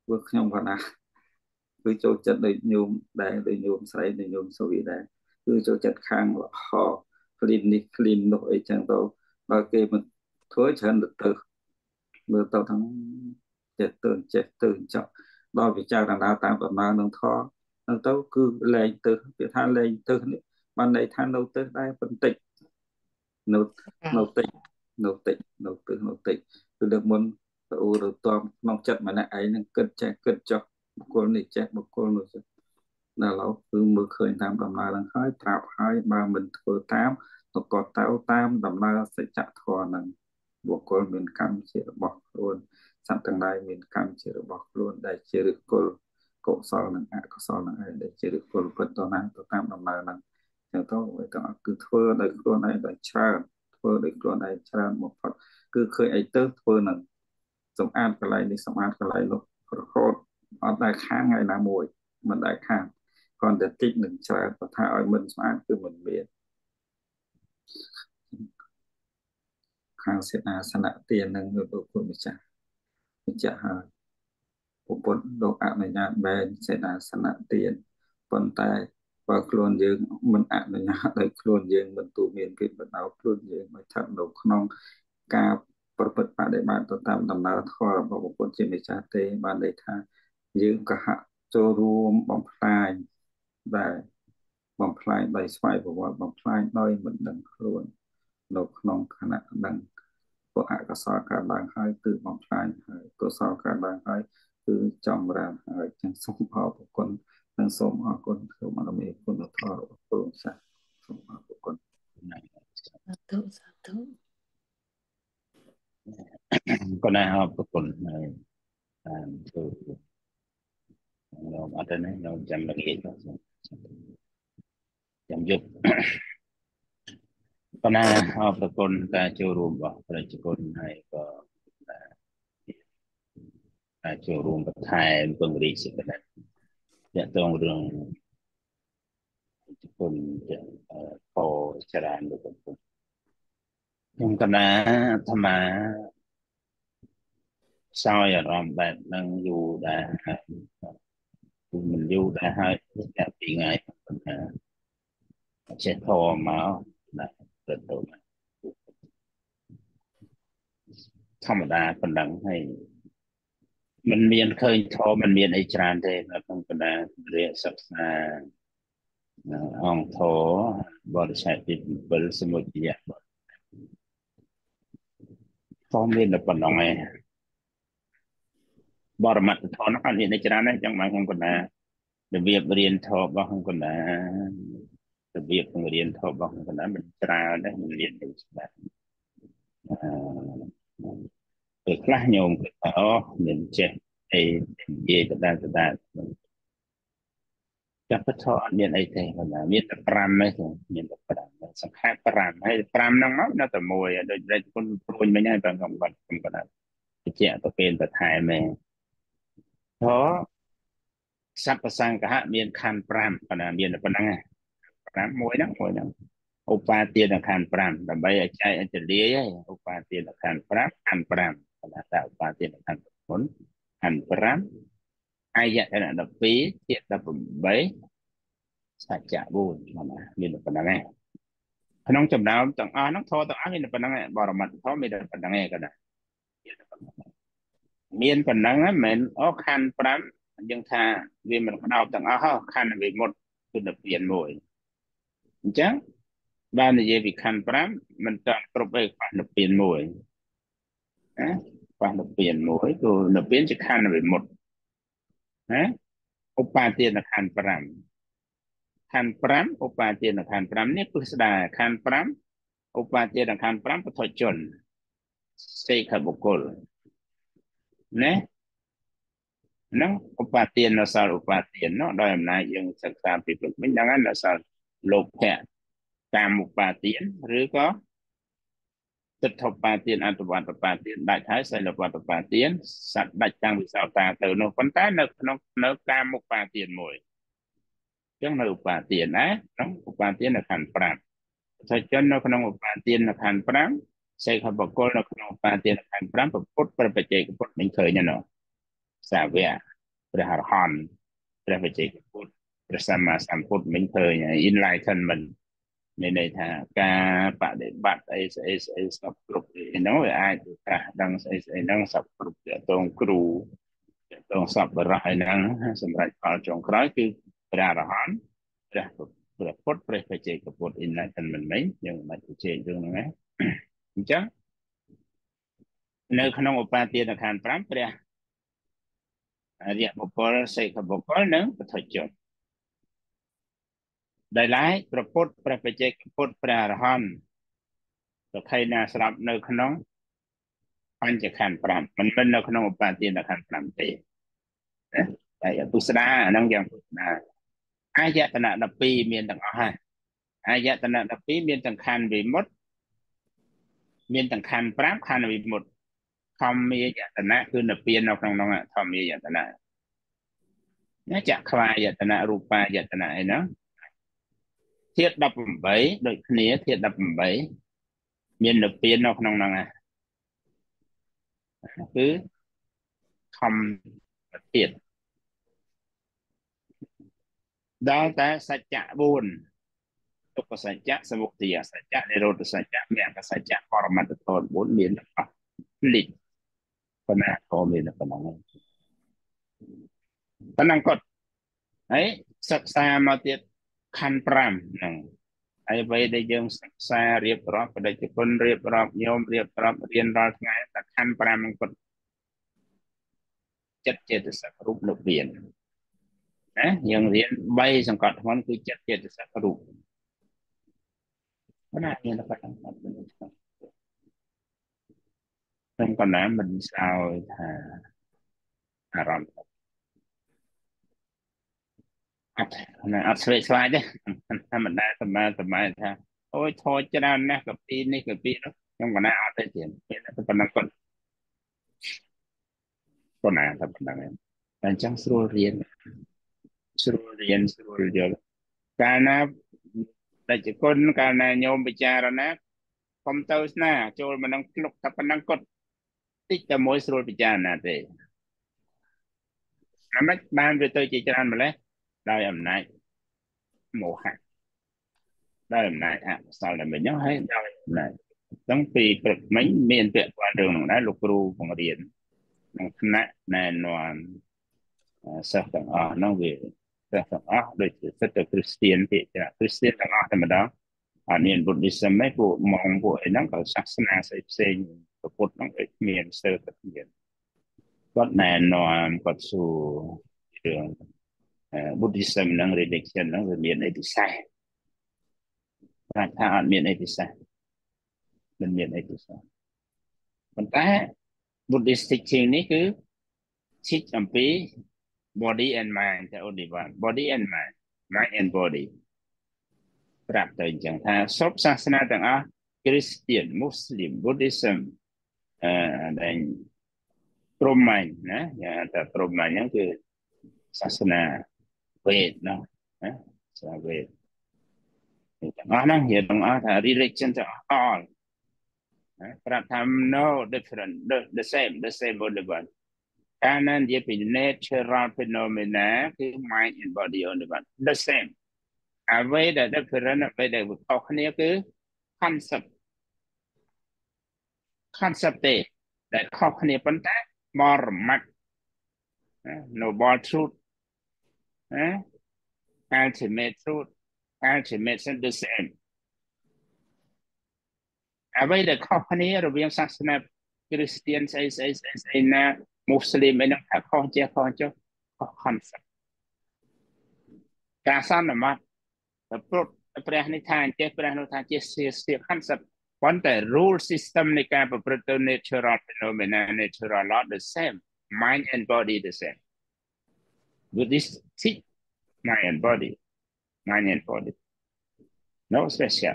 vừa không còn nào cứ cho chất đầy nhôm đá đầy nhôm sấy đầy nhôm sâu vị đá cứ cho chất khang họ clean nội chẳng đâu bao kê mình thối chân được từ mưa tàu thắng chếtตื่n chậm đo vì cha rằng đào tạo và mà nông thọ nông tấu cứ lên từ việc than lên từ ban này than đâu tới đây phân tích nấu nấu tịch nấu tịch từ được muốn u được toàn mong chặt mà lại ấy nên cất cho một con này chết một con rồi là lâu cứ mưa khơi tam đầm la lần hai trào hai ba mình thừa tám nó có táo tam đầm la sẽ chặt thò nằng buộc con miền cam chỉ được bọc luôn sẵn tầng này miền cam chỉ được bọc luôn để chỉ được cô cậu sau nằng có sau nằng ấy để chỉ được cô phân to năng to tam đầm la nằng chẳng tốt vậy đó cứ thưa đời con này đời cha thưa đời con này cha một phật cứ khơi ấy tớ thưa nằng sống an cái này đi sống an cái này luôn khổ ở đây kháng ngày là mùi mình đại kháng còn để tích đừng chờ và thả ở mình xóa từ mình biết kháng sẽ là sẵn lại tiền nâng người bộ của mình chả hơi bộ bốn đồ ảo này nhà bên sẽ là sẵn lại tiền còn tay và luôn dương mình ảo này nhà đây luôn dương mình tụ miền việt mình áo luôn dương mà thật đồ không ca bật bật bạn để bạn tôi tạm đầm nào thôi và bộ bốn trên mình cha tê bạn để tha dương cả hạ cho ruộng bóng phai và bóng phai đầy xoay của bóng phai đôi mình đừng luôn nộp nông khả năng đừng có ai có sao cả đang hai từ bóng phai có sao cả đang hai từ trong ra chẳng sống họ của con đang sống họ con không mà mình con nó thọ của sa sống họ của con con này học của con này từ ở đây nó chăm là gì chăm giúp con này học của con ta chưa rùm vào rồi chỉ con này có chưa rùm vào thai con đi sẽ cái này dạ tôi đường con phò chả đàn được con nhưng con này tham mà sao giờ làm bạn đang dù đã mình dù đã hai cả bị ngày sẽ thò máu là từ từธรรมดาคนดังให้มันเมียนเคยทอมันเมียนไอจานเทนะต้องกระดาเรียศักษาอ่องทอบริษัทที่บริสมุทรยาทอเมียนละปนองไงบรมัตทอนักเรียนในจานนั้นจังหมายของคนนะระเบียบเรียนทอบ้างคนนะระเบียบเรียนทอบ้างคนนะมันจานได้มันเรียนในจานcái khác nhau cái đó mình chơi thì gì cái ta chắc phải cho anh nhận ấy thì là biết tập ram ấy thì nhận tập ram sang khác ram hay ram năng nó tầm mùi rồi đây con mình ngay bằng gồng vật không có cái chuyện tập bên tập hai mình đó sắp sang cả miền khan ram còn là miền tập năng ram mùi năng Upa tiền là khan pram là bây giờ chạy anh chỉ lý ấy Upa tiền là khan pram là tạo Upa tiền là khan pram ai vậy thế là đập phí tiền đập bấy sạch trả buồn mà mình được phần năng nghe nó chậm nào tặng nó thô tặng mình được phần năng nghe bảo mặt thô mình được phần năng nghe cái này miền phần năng á mình ở khan pram nhưng tha vì mình đào tặng khan vì một từ đập tiền mồi chắc ban này vì khan pram mình chọn trục về khoản nộp tiền mồi khoản nộp tiền mồi rồi nộp tiền chỉ khan về một upa tiền là khan pram upa tiền là khan pram này cứ là khan pram upa tiền là khan pram có thôi chuẩn xây khởi bộc col nè nó upa tiền là sao upa tiền nó đòi làm này nhưng thực ra thì mình đang ăn là sao lột hẹ cam upa tiền rồi có tích hợp ba tiền an toàn ba tiền đại thái xây lập ba tiền sạch đại trang bị sao ta từ nó phân tán nó cam một ba tiền mỗi chẳng là ba tiền á nó ba tiền là thành pram thời chân nó không một ba tiền là thành pram xây khởi bậc cô nó không ba tiền là thành pram và phút phải chạy cái phút mình khởi nhà nó xả về ព្រះអរហន្តព្រះបច្ចេកពុទ្ធព្រះសម្មាសម្ពុទ្ធមិនឃើញ enlightenment មានន័យថាការបដិបត្តិអីស្អីស្អីសពគ្រប់ហ្នឹងវាអាចថាដឹងស្អីស្អីហ្នឹងសពគ្រប់ទាក់ទងគ្រូទាក់ទងសពបរោះឯហ្នឹងសម្រាប់ផលចុងក្រោយគឺព្រះអរហន្តព្រះពុទ្ធព្រះបច្ចេកពុទ្ធ enlightenment មិនយើងមិនជជែករឿងហ្នឹងណាអញ្ចឹងនៅក្នុងឧបាទានខណ្ឌ5ព្រះអរិយបុគ្គលសេកបុគ្គលនិងពុទ្ធជនដែលឡែកព្រះពុទ្ធព្រះបច្ចេកពុទ្ធព្រះអរហន្តប្រខៃណាស្រាប់នៅក្នុងបញ្ចខណ្ឌ5មិននៅក្នុងឧបាទានខណ្ឌ5ទេណាតែពុស្ដាហ្នឹងយ៉ាងពុស្ដាអាយតនៈ12មានទាំងអស់ហើយអាយតនៈ12មានទាំងខណ្ឌវិមុតតិមានទាំងខណ្ឌ5ខណ្ឌវិមុតតិធម្មាយតនៈគឺនិព្វាននៅក្នុងនោះធម្មាយតនៈណាចក្ខវាយតនៈរូបាយតនៈឯហ្នឹងធាតុ18ដូចគ្នាធាតុ18មាននិព្វាននៅក្នុងនោះគឺធម្មធាតុដល់តែសច្ចៈ4ទុក្ខសច្ចៈសមុទយសច្ចៈនិរោធសច្ចៈមគ្គសច្ចៈបរមត្តធម៌4មានអស់លិចប៉ុណ្ណាក៏មានប៉ុណ្ណឹងប៉ុណ្ណឹងគាត់ហើយសិក្សាមកទៀតខណ្ឌ5ហ្នឹងហើយអ្វីដែលយើងសិក្សារៀបរាប់បដិជគុណរៀបរាប់ញោមរៀបរាប់រៀនរាល់ថ្ងៃតែខណ្ឌ5ហ្នឹងគាត់ចិត្តចេតសិករូបនិព្វានណាយើងរៀន3សង្កត់ធ្ងន់គឺចិត្តចេតសិករូបណាមានតែប៉ុណ្ណឹងខ្ញុំក៏ណាមិនស្គាល់ថាអារម្មណ៍អត់ស្វែងស្វាយទេធម្មតាសម្រាប់ថាអូយថយច្រើនណាស់កពីនេះកពីនោះខ្ញុំក៏ណាអត់ទេទៀតមានតែប៉ុណ្ណឹងក៏ណាតែប៉ុណ្ណឹងតែអញ្ចឹងស្រួលរៀនស្រួលយល់កាលណាតែជាគុណកាលណាញោមពិចារណាកុំទៅស្នាចូលមកនឹងភ្លុកតែប៉ុណ្ណឹងគាត់តិចតែមួយស្រួលពិចារណាទេអាមិនបានវាទៅជាច្រើនម្លេះដោយអំណាចមោហៈដោយអំណាចអកុសលដែលមិញហ្នឹងហើយដោយអំណាចទាំងពីព្រឹកមិញមានពាក្យគាត់រឿងហ្នឹងដែរលោកគ្រូបង្រៀនក្នុងថ្នាក់ណែនាំសិស្សទាំងអស់ហ្នឹងវាសិស្សទាំងអស់ដូចជាសិស្សទៅគ្រីស្ទៀនភាគច្រើនគ្រីស្ទៀនទាំងអស់តែម្ដងអត់មានបុទ្ធិស័យពួកម៉ងពួកអីហ្នឹងក៏សាសនាផ្សេងពុទ្ធហ្នឹងដូចមានស្ទើរតែមានគាត់ណែនាំគាត់សួររឿងBuddhism និង religion ហ្នឹងវាមានអីពិសេសថាអត់មានអីពិសេសមិនមានអីពិសេសប៉ុន្តែ Buddhist teaching នេះគឺ teach អំពី body and mind តែ only one body and mind and body ប្រាប់ទៅអញ្ចឹងថាសពសាសនាទាំងអស់ Christian Muslim Buddhism ដែលព្រហ្មញ្ញណាយ៉ាងតែព្រហ្មញ្ញហ្នឹងគឺសាសនាវេទណាសាសនាវេទទាំងអស់ហ្នឹងនិយាយទាំងអស់ថា religion ទាំងអស់ប្រាប់ថា no different the same only one កាលណានិយាយពី natural phenomena គឺ mind and body only one the same អ្វីដែល different អ្វីដែលខុសគ្នាគឺ concept ទេដែលខុសគ្នាប៉ុន្តែបរមត្ត noble truth ultimate truth ultimate the same អ្វីដែលខុសគ្នារវាងសាសនាគ្រីស្ទានស្អីណាមូស្លីមអីហ្នឹងថាខុសចេះខុសចុះខុស concept ការសន្មតព្រះនេះថាចេះព្រះនោះថាចេះស្ទាប concept ប៉ុន្តែ rule system នៃការប្រព្រឹត្តទៅ natural phenomena natural law the same mind and body the same with this teach mind and body no special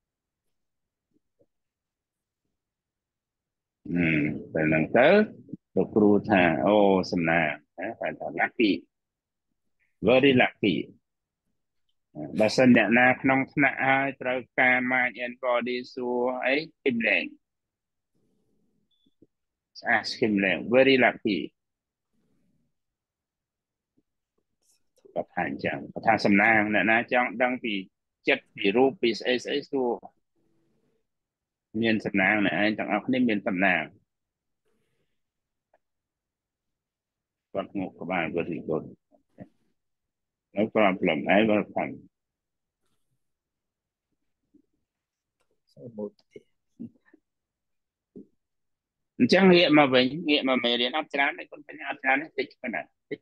តែនឹងទៅលោកគ្រូថាអូសំណាងថា lucky very lucky បើសិនអ្នកណាក្នុងថ្នាក់ហើយត្រូវការ mind and body សួរអីគិមលែង ask him very lucky có thành chẳng có thang sầm nang nè na chẳng đăng vì chất vìรูปvì ấy tu miền sầm nang này anh chẳng học nên miền sầm nang còn ngục của bạn vừa thì còn nó còn làm ấy và thành chẳng nghĩa mà mày đến áp chán đấy con phải áp chán đấy thích cái này thích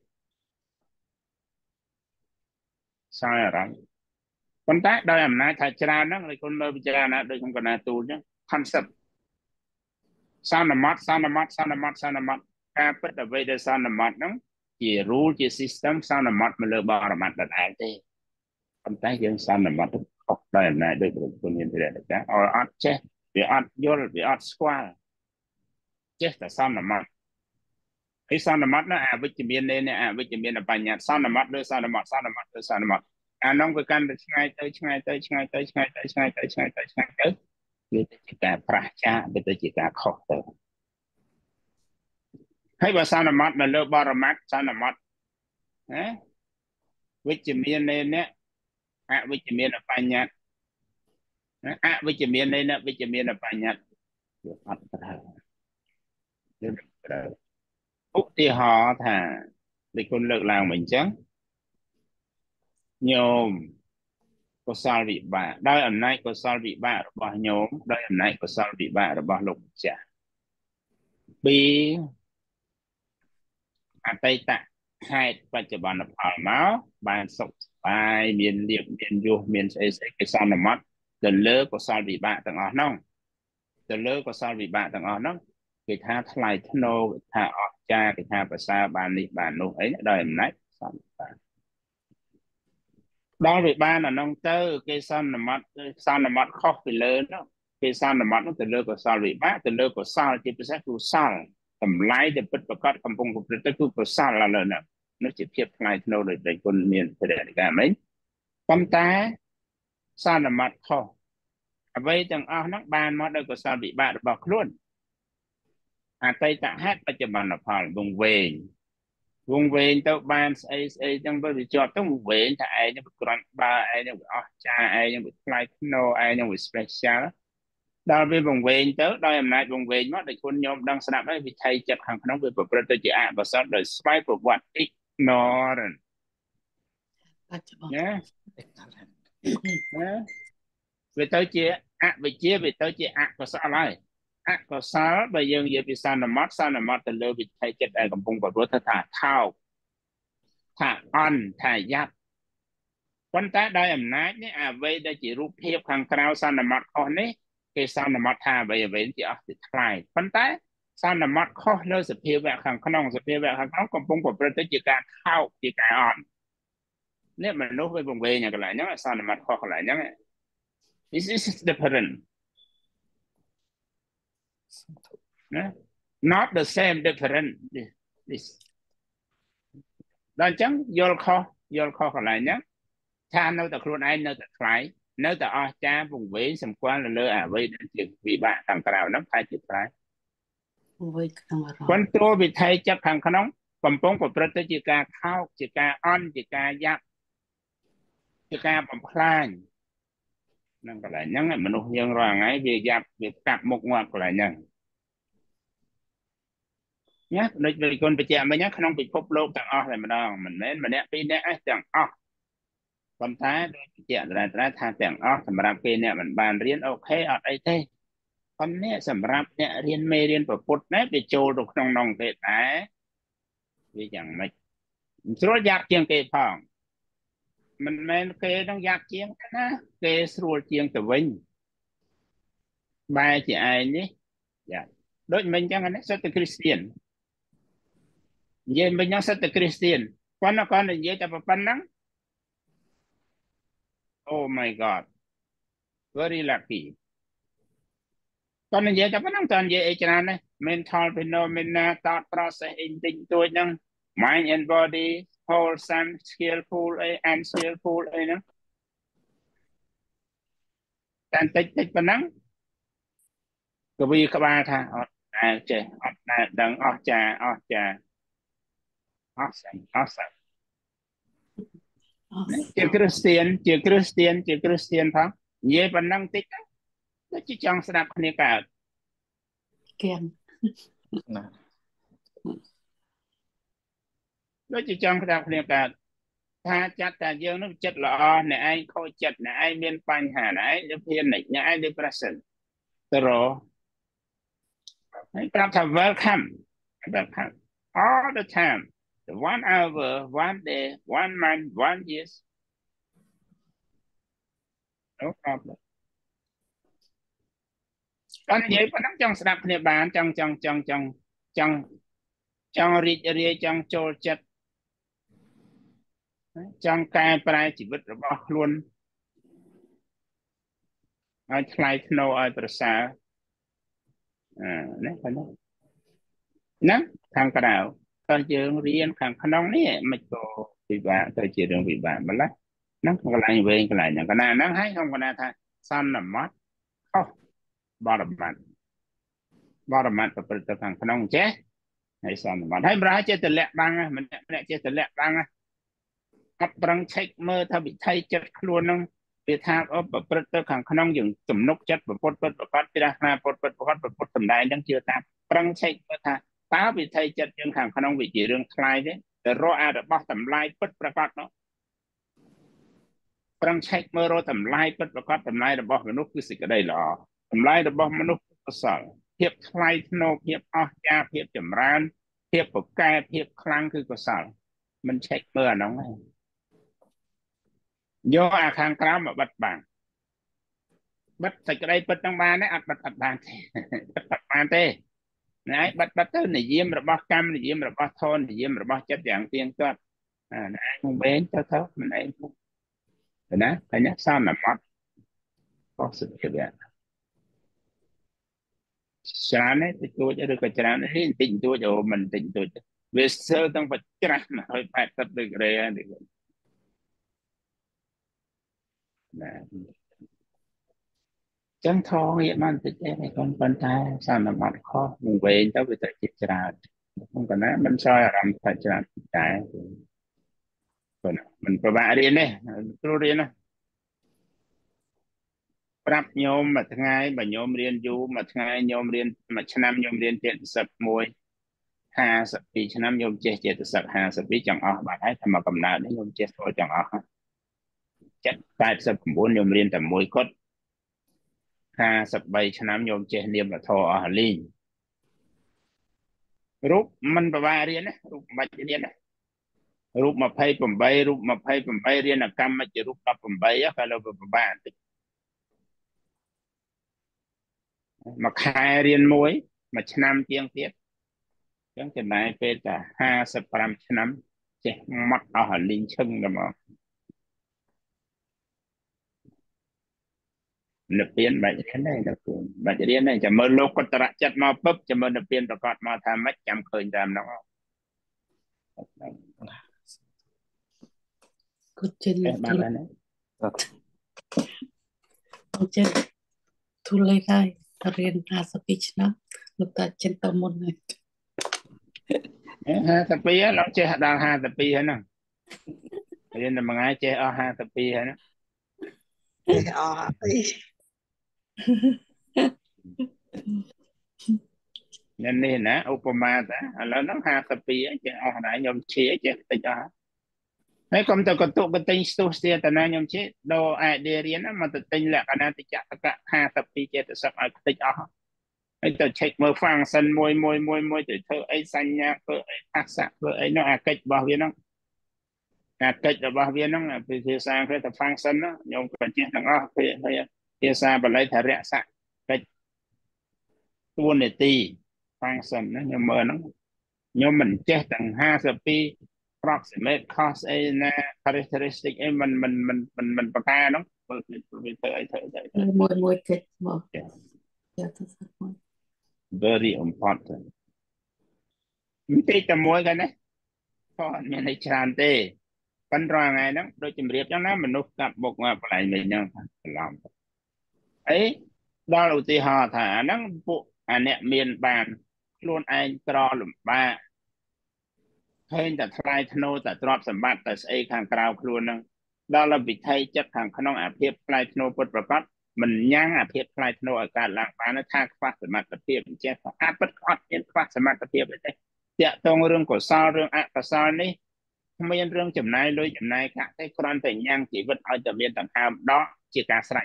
sai rồi con tái đây làm nay thay chán đó rồi con mơ bị chán đó đây không còn là tu nhá concept sao nằm mắt ca bất là về đây sao nằm mắt đó chỉ rule chỉ system sao nằm mắt mà lơ bò nằm mắt là ai thế con tái dân sao nằm mắt học đây làm nay đây con nhìn thấy đấy cả or chết bị vô bị square chết là sao nằm mắt cái sao nằm mắt nó vitamin này nè vitamin là bài nhạt sao nằm mắt đưa sao nằm mắt nông cái căn ngay tới bây giờ chỉ cả pracha bây giờ chỉ cả khóc tới hay bà sao nằm mắt là lơ bò mắt sao nằm mắt vitamin này nè vitamin là bài nhạt vitamin này nè vitamin là bài nhạt thì họ thà thì con lực làm mình chẳng nhôm có sao bị bạ đây ẩm nay có sao bị bạ bỏ nhôm đây ẩm nay có sao bị bạ bỏ lục chả bị tây tạ haiปัจจุบันผ่านมาบานศพไปเมียนเรียบเมียนยูเมียนเอเซกซอนมัดเดินเลิกก็ซาบีบะต่างอ๋อน้องเดินเลิกก็ซาบีบะต่างอ๋อน้องกิท่าทลายทโนกิท่าออกจากิท่าภาษาบานิบานโนเอ้ยได้ไหมđó vì ba là nông tơ cái san nằm mắt khóc vì lớn đó cái san nằm mắt nó từ lơ của sao vì ba từ lơ của sao chỉ phải tu sao tầm lái để bắt bắt cầm bông của tự tu của sao là lớn nào nó chỉ thiệp lại đâu để con miền để cả mấy con ta san nằm mắt khóc vậy chẳng nắc ban mà đâu có sao bị ba được bọc luôn tây tạ hát bây giờ mà nó phải vùng về tao ban ấy trong bây giờ tao vùng về thì ai nhưng còn ba ai nhưng cha ai nhưng flight no ai nhưng special đó về vùng về tao đây em nói vùng về nó để con nhóm đang sẵn đấy vì thầy chặt hàng nó về bậc tôi chỉ và sau đời spy của what ignore nhé về tao chỉ về tao chỉ có sao lại có sao bây giờ vì sao nó mất từ lâu vì thầy chặt ai cầm bông và bữa thà thao thà ăn thà giápคนแต่ได้อำนาจเนี่ยเวได้จีรูปเทียบข้างคราวสานมัดข้อนี้คือสานมัดทาไปเว้นที่ออกติดคลายคนแต่สานมัดข้อเลือสเพียแบบข้างขนองสเพียแบบข้างขนองกำปงกับประเทศจีการเข้าจีการอ่อนเนี่ยมันรู้ไปบงเวอย่างไรเนี่ยสานมัดข้ออะไรเนี่ย this is different not the same different this ดังนั้นยอลข้ออะไรเนี่ยtha nơi ta khuôn ai nơi ta phải nơi ta cha vùng vĩ xung quanh là lơ với chuyện vì bạn thằng cào nó phải chịu phải quan tôi bị thay chấp thằng khăn nóng cầm bóng củaประchỉ ca khao chỉ ca on chỉ ca giáp chỉ ca bằng plan nên cái này nhắn mình nói nhân rồi ngay về giáp về cặp một ngoặc lại nhân nhé nơi con bị chạm với nhá khăn nóng bị phốt lô thằng này mình nên mình nè pin nè thằng con thái chuyện làทางแต่งสำหรับเนี่ยมันบานเรียนโอเคไอ้เต้คนเนี่ยสำหรับเนี่ยเรียนไม่เรียนประพุทธนะไปโจดูน้องเตะนะvìอย่างไม่รู้ยากเจียงเกยพองมันไม่เกยต้องยากเจียงนะเกยรู้เจียงแต่วิ่งไปที่ไอ้นี่โดยมันยังไงสัตย์คริสเตียนยังเป็นยังสัตย์คริสเตียนคนละคนเนี่ยจะเป็นปันนังOh my God, very lucky. Còn như vậy cho nó toàn vậy cho nên mental phenomena, thought process, thinking tôi năng mind and body, wholesome, skillful, and skillful ấy nữa. Tan tích bên năng. Cái gì các bạn tha, chơi, đừng awesome. ជាគ្រីស្ទៀនជាគ្រីស្ទៀនជាគ្រីស្ទៀនផងនិយាយប៉ុណ្ណឹងតិចទៅជាចង់ស្ដាប់គ្នាកើតគៀងណាដូចជាចង់ស្ដាប់គ្នាកើតថាចាត់តែយើងនឹងចិត្តល្អអ្នកឯងខូចចិត្តអ្នកឯងមានបញ្ហាអ្នកឯងទៅភៀនអ្នកឯង depression ទៅរកហើយប្រាប់ថា welcome all the time the 1 hour 1 day 1 month 1 year no problem គាត់និយាយប៉ុណ្ណឹងចង់ស្ដាប់គ្នាបានចង់រីករាយចង់ចូលចិត្តចង់កែប្រែជីវិតរបស់ខ្លួនឲ្យថ្លៃថ្នូរឲ្យប្រសើរណាប៉ុណ្ណឹងណាខាងក្រៅតើយើងរៀនខាងក្នុងនេះមិនក៏ពិបាកទៅជារឿងពិបាកម្ល៉េះហ្នឹងកន្លែងវែងកន្លែងហ្នឹងកណាហ្នឹងហើយខ្ញុំកណាថាសន្មត់ខុសបរមត្តប្រព្រឹត្តទៅខាងក្នុងចេះហើយសន្មត់ហើយប្រហែលជាទម្លាក់បាំងម្នាក់ជាទម្លាក់បាំងអត់ប្រឹងឆែកមើលថាវិធីចិត្តខ្លួនហ្នឹងវាថាប្រព្រឹត្តទៅខាងក្នុងយើងទំនុកចិត្តប្រពុតប្រកាសព្រះណាពុតសម្ដែងហ្នឹងជឿតាមប្រឹងឆែកមើលថាតើវិធីចិត្តយើងខាងក្នុងវាជារឿងខ្លាយទេទៅរកអារបស់តម្លៃពិតប្រកបនោះប្រឹងឆែកមើលរកតម្លៃពិតប្រកបតម្លៃរបស់មនុស្សគឺសេចក្តីល្អតម្លៃរបស់មនុស្សកុសលភាពថ្លៃថ្នូរភាពអស្ចារ្យភាពចម្រើនភាពប្រកែភាពខ្លាំងគឺកុសលមិនឆែកមើលអាហ្នឹងទេយកអាខាងក្រៅមកបិទបាំងបិទសេចក្តីពិតហ្នឹងបានទេអត់បិទបានទេបានទេណែបិទទៅនិយមរបស់កម្មនិយមរបស់ធននិយមរបស់ចិត្តយ៉ាងទៀងទាត់ណែមកវិញទៅមិនឯងណាឃើញសន្មត់ positive ច្រើនទេតិចតួចឬក៏ច្រើនទេតិចតួចអូមិនតិចតួចវាស្ទើរទាំងបច្ច្រាស់180 degree នេះណាចឹងថងងាកបានតិចទេប៉ុន្តែសន្មត់ខុសនឹងវែងទៅវាទៅជាច្រើនខ្ញុំកណាមិនសល់អារម្មណ៍ថាច្រើនតែមិនប្របាក់រៀនទេគ្រូរៀនណាប្រាប់ញោមមួយថ្ងៃបើញោមរៀនយូរមួយថ្ងៃញោមរៀនមួយឆ្នាំញោមរៀនចេតសិក1 52ឆ្នាំញោមចេះចេតសិក52ចង់អស់បាត់ហើយតែមកកំណើតនេះញោមចេះធ្វើចង់អស់ចិត្ត89ញោមរៀនតែមួយគត់53ឆ្នាំញោមចេះនាមធម៌អស់លីងរូបមិនប្របារៀនណារូបមិនបាច់រៀនណារូប28រូប28រៀនអកម្មជារូប18ក៏លើពិបាកបន្តិចមួយខែរៀនមួយឆ្នាំជាងទៀតអញ្ចឹងចំណាយពេលតែ55ឆ្នាំចេះម៉ត់អស់លីងឈឹងតែមកនិព្វានបាច់រៀនទេបាច់រៀនទេចាំមើលលោកកតរចិត្តមកពឹបចាំមើលនិព្វានប្រកាសមកថាម៉េចចាំឃើញតាមនោះគាត់ចេញបានហើយណាគាត់ចេញទូលេខហើយរៀន52ឆ្នាំលោកតាចេញទៅមុនហើយ 52ឡើងចេះដល់52ហើយហ្នឹងរៀនតែមួយថ្ងៃចេះអស់52ហើយណាអស់ហើយនេះណាឧបមាតាឥឡូវហ្នឹង52ចេះអស់ហើយខ្ញុំឈៀចេះតិចអស់ហើយកុំទៅកតុកទិញស្ទុះស្ទាតាណាខ្ញុំជិះដូរអេឌីរៀនមកទៅទិញលក្ខណៈតិចតក52ចេតសិកឲ្យតិចអស់ហើយទៅ check មើល function មួយទៅធ្វើអីសញ្ញាធ្វើអីអាសៈធ្វើអីនោះអាកិច្ចរបស់វាហ្នឹងអាកិច្ចរបស់វាហ្នឹងភាសាគេថា function ណាខ្ញុំក៏ចេះទាំងអស់ភាសាបាលីថារក្សាកិច្ចតួនាទី function ណាខ្ញុំមើលហ្នឹងខ្ញុំមិនចេះទាំង52approximate cost អីណា characteristic អីមិនបកកែហ្នឹងធ្វើអីធ្វើមួយកិច្ចមកចាទៅសាក់មួយ very important មិនតិចតែមួយហ្នឹងណាក៏អត់មានអីច្រើនទេប៉ុន្តែរាល់ថ្ងៃហ្នឹងដូចជំរាបចឹងណាមនុស្សកាប់បុកមកកន្លែងវិញហ្នឹងច្រឡំអីដល់ឧទាហរណ៍ថាអាហ្នឹងពួកអាអ្នកមានបានខ្លួនឯងក្រលំបាកឃើញតែថ្លៃធ្នូតែទ្រព្យសម្បត្តិតែស្អីខាងក្រៅខ្លួនហ្នឹងដល់ទៅវិថីចិត្តខាងក្នុងអាភិបផ្លែធ្នូពុតប្រកបមិនញ៉ាំងអាភិបផ្លែធ្នូឲ្យកើតឡើងបានថាខ្វះសមត្ថភាពអញ្ចឹងអាចពិតអត់មានខ្វះសមត្ថភាពទេតាក់ទងរឿងកុសលរឿងអកុសលនេះគ្មានរឿងចំណាយលុយចំណាយកាក់ទេគ្រាន់តែញ៉ាំងជីវិតឲ្យតែមានដង្ហើមដកជាការស្រេច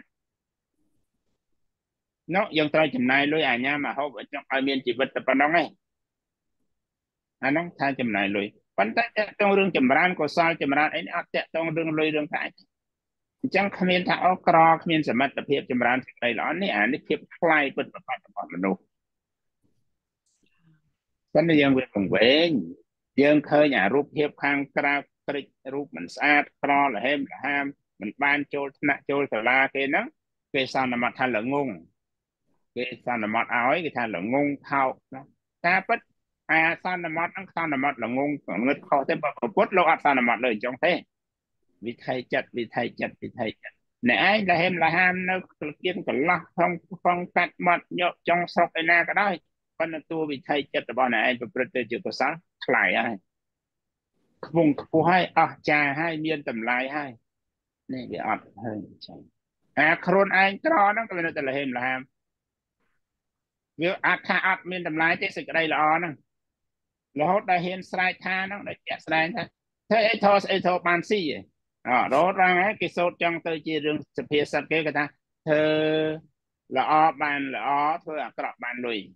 នោះយើងត្រូវចំណាយលុយអាញាមកហូបឲ្យមានជីវិតតែប៉ុណ្្នឹងឯងអាហ្នឹងថាចំណាយលុយប៉ុន្តែតាក់ទងរឿងចម្រើនកុសលចម្រើនអីអត់តាក់ទងរឿងលុយរឿងកាក់អញ្ចឹងគ្មានថាអូក្រគ្មានសមត្ថភាពចម្រើនសេចក្តីល្អនេះអានេះភាពថ្លៃពិតប្រាកដរបស់មនុស្សប៉ុន្តែយើងវាពង្វែងយើងឃើញអារូបភាពខាងក្រៅព្រិចរូបមិនស្អាតក្រលហេមលហាមមិនបានចូលថ្នាក់ចូលសាលាគេហ្នឹងគេសន្មតថាល្ងងគេសន្មតឲ្យគេថាល្ងងថោកតែពិតអាសន្មតហ្នឹងសន្មតល្ងងងឹតខុសទេបើពុទ្ធលោកអត់សន្មតលើអញ្ចឹងទេវិថីចិត្តអ្នកឯងលហេមលហាមនៅគៀនកន្លោះក្នុងកាត់មាត់យកចង់ស្រុកឯណាក៏ដោយប៉ុន្តែតួវិថីចិត្តរបស់អ្នកឯងប្រព្រឹត្តទៅជាកុសលថ្លៃហើយខ្ពង់ខ្ពស់ហើយអស្ចារ្យហើយមានតម្លៃហើយនេះវាអត់ហើយអញ្ចឹងអាខ្លួនឯងក្រហ្នឹងក៏នៅតែលហេមលហាមវាអាចថាអត់មានតម្លៃទេសេចក្តីល្អហ្នឹងរហូតដល់ហ៊ានស្រែកថាហ្នឹងដល់ជាក់ស្ដែងថាធ្វើអីធោស្អីធោបានស៊ីរហូតដល់ហ្នឹងគេសូត្រចង់ទៅជារឿងសភាសិទ្ធគេគេថាធ្វើល្អបានល្អធ្វើអាក្រក់បានលុយ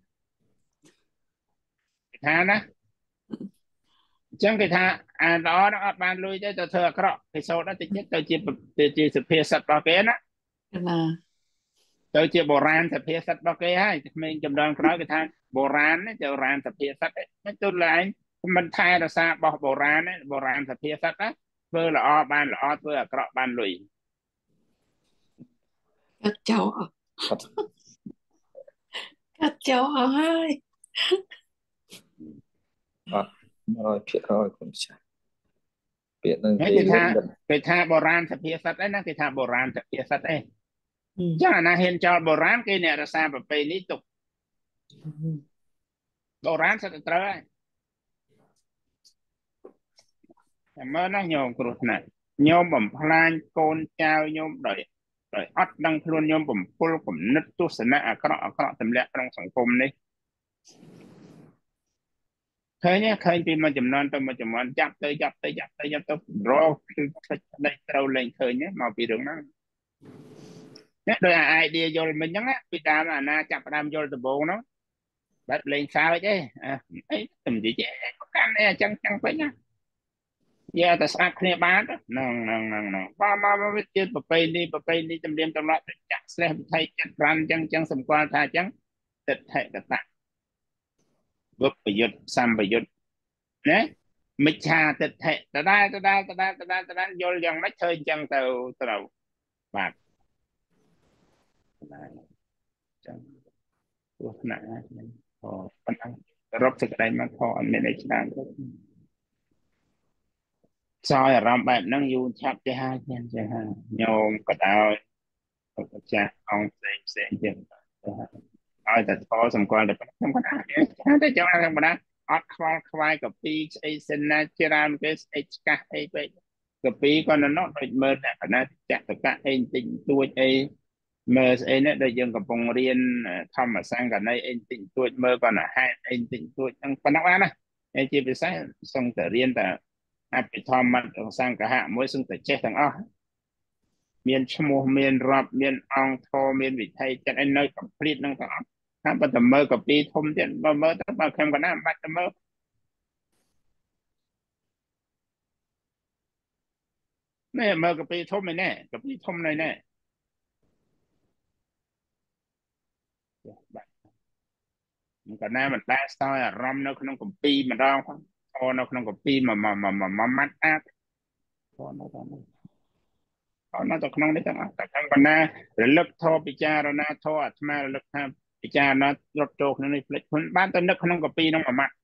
គេថាណាអញ្ចឹងគេថាអាល្អហ្នឹងអត់បានលុយទេទៅធ្វើអាក្រក់គេសូត្រទៅចិត្តទៅជាសភាសិទ្ធរបស់គេណាទៅជាបុរាណសភាសិទ្ធរបស់គេហើយក្មេងចម្រើនក្រោយគេថាបុរាណនេះទៅបុរាណសភាសិទ្ធហ្នឹងទៅឡើងមិនថែរក្សារបស់បុរាណបុរាណសភាសិទ្ធណាធ្វើល្អបានល្អធ្វើអាក្រក់បានលុយកាត់ចោលកាត់ចោលហើយអត់100%គុំចាស់ពាក្យនឹងគេថាបុរាណសភាសិទ្ធឯណាគេថាបុរាណសភាសិទ្ធឯងចឹងអាណាហ៊ានចោលបុរាណគេអ្នករក្សាប្រពៃនេះទុកបុរាណសិតតែត្រូវហើយតែមើលណាញោមគ្រោះថ្នាក់ញោមបំផ្លាញកូនចៅញោមដោយអត់ដឹងខ្លួនញោមបំពុលគំនិតទស្សនៈអាក្រក់ទម្លាក់ក្នុងសង្គមនេះឃើញពីមួយចំនួនទៅមួយចំនួនចាប់ទៅរកផ្លេចដេកត្រូវលេងឃើញមកពីរឿងហ្នឹងដោយអា idea យល់មិញហ្នឹងពីដើមអាណាចាប់ផ្ដើមយល់ដំបូងហ្នឹងបែបលេងសើចអីតែនិយាយកាន់អីអញ្ចឹងពេកណាយកតែស្អាតគ្នាបានហ្នឹងមកវាជាប្រពៃនេះទំនៀមទម្លាប់ចាក់ស្រេះវិថីចិត្តប្រាំអញ្ចឹងសម្គាល់ថាអញ្ចឹងទិដ្ឋិកតៈវិបយុទ្ធសម្បយុទ្ធណាមិច្ឆាទិដ្ឋិដដែលយល់យ៉ាងម៉េចធ្វើអញ្ចឹងទៅត្រូវបាទចឹងព្រោះថ្នាក់ហ្នឹងប៉ុណ្ណឹងរកសេចក្តីមកខអត់មានអីច្រើនទេសោយអារម្មណ៍បែបហ្នឹងយូរឆាប់ទេហើយចឹងហើយញោមក៏ដោយប្រចាស់អង្គផ្សេងទៀតឲ្យតែធေါ်សម្គាល់តែខ្ញុំគាត់ថាតែចង់ឲ្យបណ្ដាអត់ខ្វល់ខ្វាយកពីស្អីសិនណាច្រើនគេស្អីឆ្កាស់អីពេកកពីក៏នៅនោះដូចមើលតែកណាចតកៈអីបន្តិចតួចអីមើលស្អីនេះដូចយើងកំពុងរៀនធម្មសង្កណីអីបន្តិចតួចមើលក៏ណាហេតុអីបន្តិចតួចហ្នឹងប៉ុណ្ណឹងបានណាហើយជាពិសេសសឹងតែរៀនតែអភិធម្មសង្កហៈមួយសឹងតែចេះទាំងអស់មានឈ្មោះមានរាប់មានអង្គធម៌មានវិថីចិត្តឯនៅកំភ្លៀតហ្នឹងទាំងអស់ថាបើតែមើលកពីធំទៀតបើមើលទៅបើខ្ញុំកណាមិនបាច់ទៅមើលនេះមើលកពីធំឯណែកពីធំណែណែបាទខ្ញុំកណាមិនដែលស្ទើរអារម្មណ៍នៅក្នុងកំពីម្ដងផងនៅក្នុងកំពីមួយម៉ាត់អាតនៅទៅក្នុងនេះទាំងអស់តែខ្ញុំកណារលឹកធម៌ពិចារណាធម៌អាត្មារលឹកថាពិចារណារត់ចូលក្នុងនេះផ្លេចខ្លួនបានទៅនឹកក្នុងកាពីនោះមួយម៉ាត់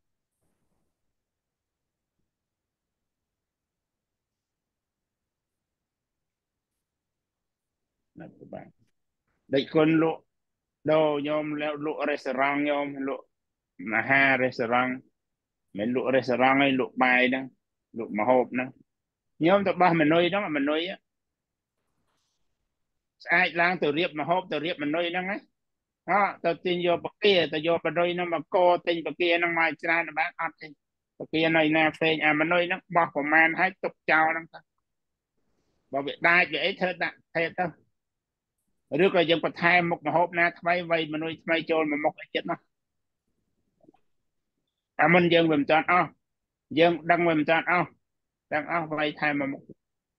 ណាស់បាទដេកខ្លួនលក់ដូរញោមលក់រេស្តូរ៉ង់ញោមលក់អាហាររេស្តូរ៉ង់មិនលក់រេស្តូរ៉ង់ឯងលក់បាយហ្នឹងលក់ម្ហូបហ្នឹង nhóm tụi ba mình nuôi đó, mình nuôi á ai lang từ riệp mà hộp từ riệp mình nuôi đó ấy đó tụi tin vô bậc kia tụi vô bậc nuôi nó mà cô tin bậc kia nó mai ra nó bán ăn thì bậc kia này nè phê à mình nuôi nó bỏ của man hay tục chào nó bảo vệ đai vậy thôi đã thế thôi rồi rồi dân có thay một mà hộp na thay vay mình nuôi thay trôn mà một cái chết nó à mình dân mình chọn dân đăng mình chọn đăng vay thay mà một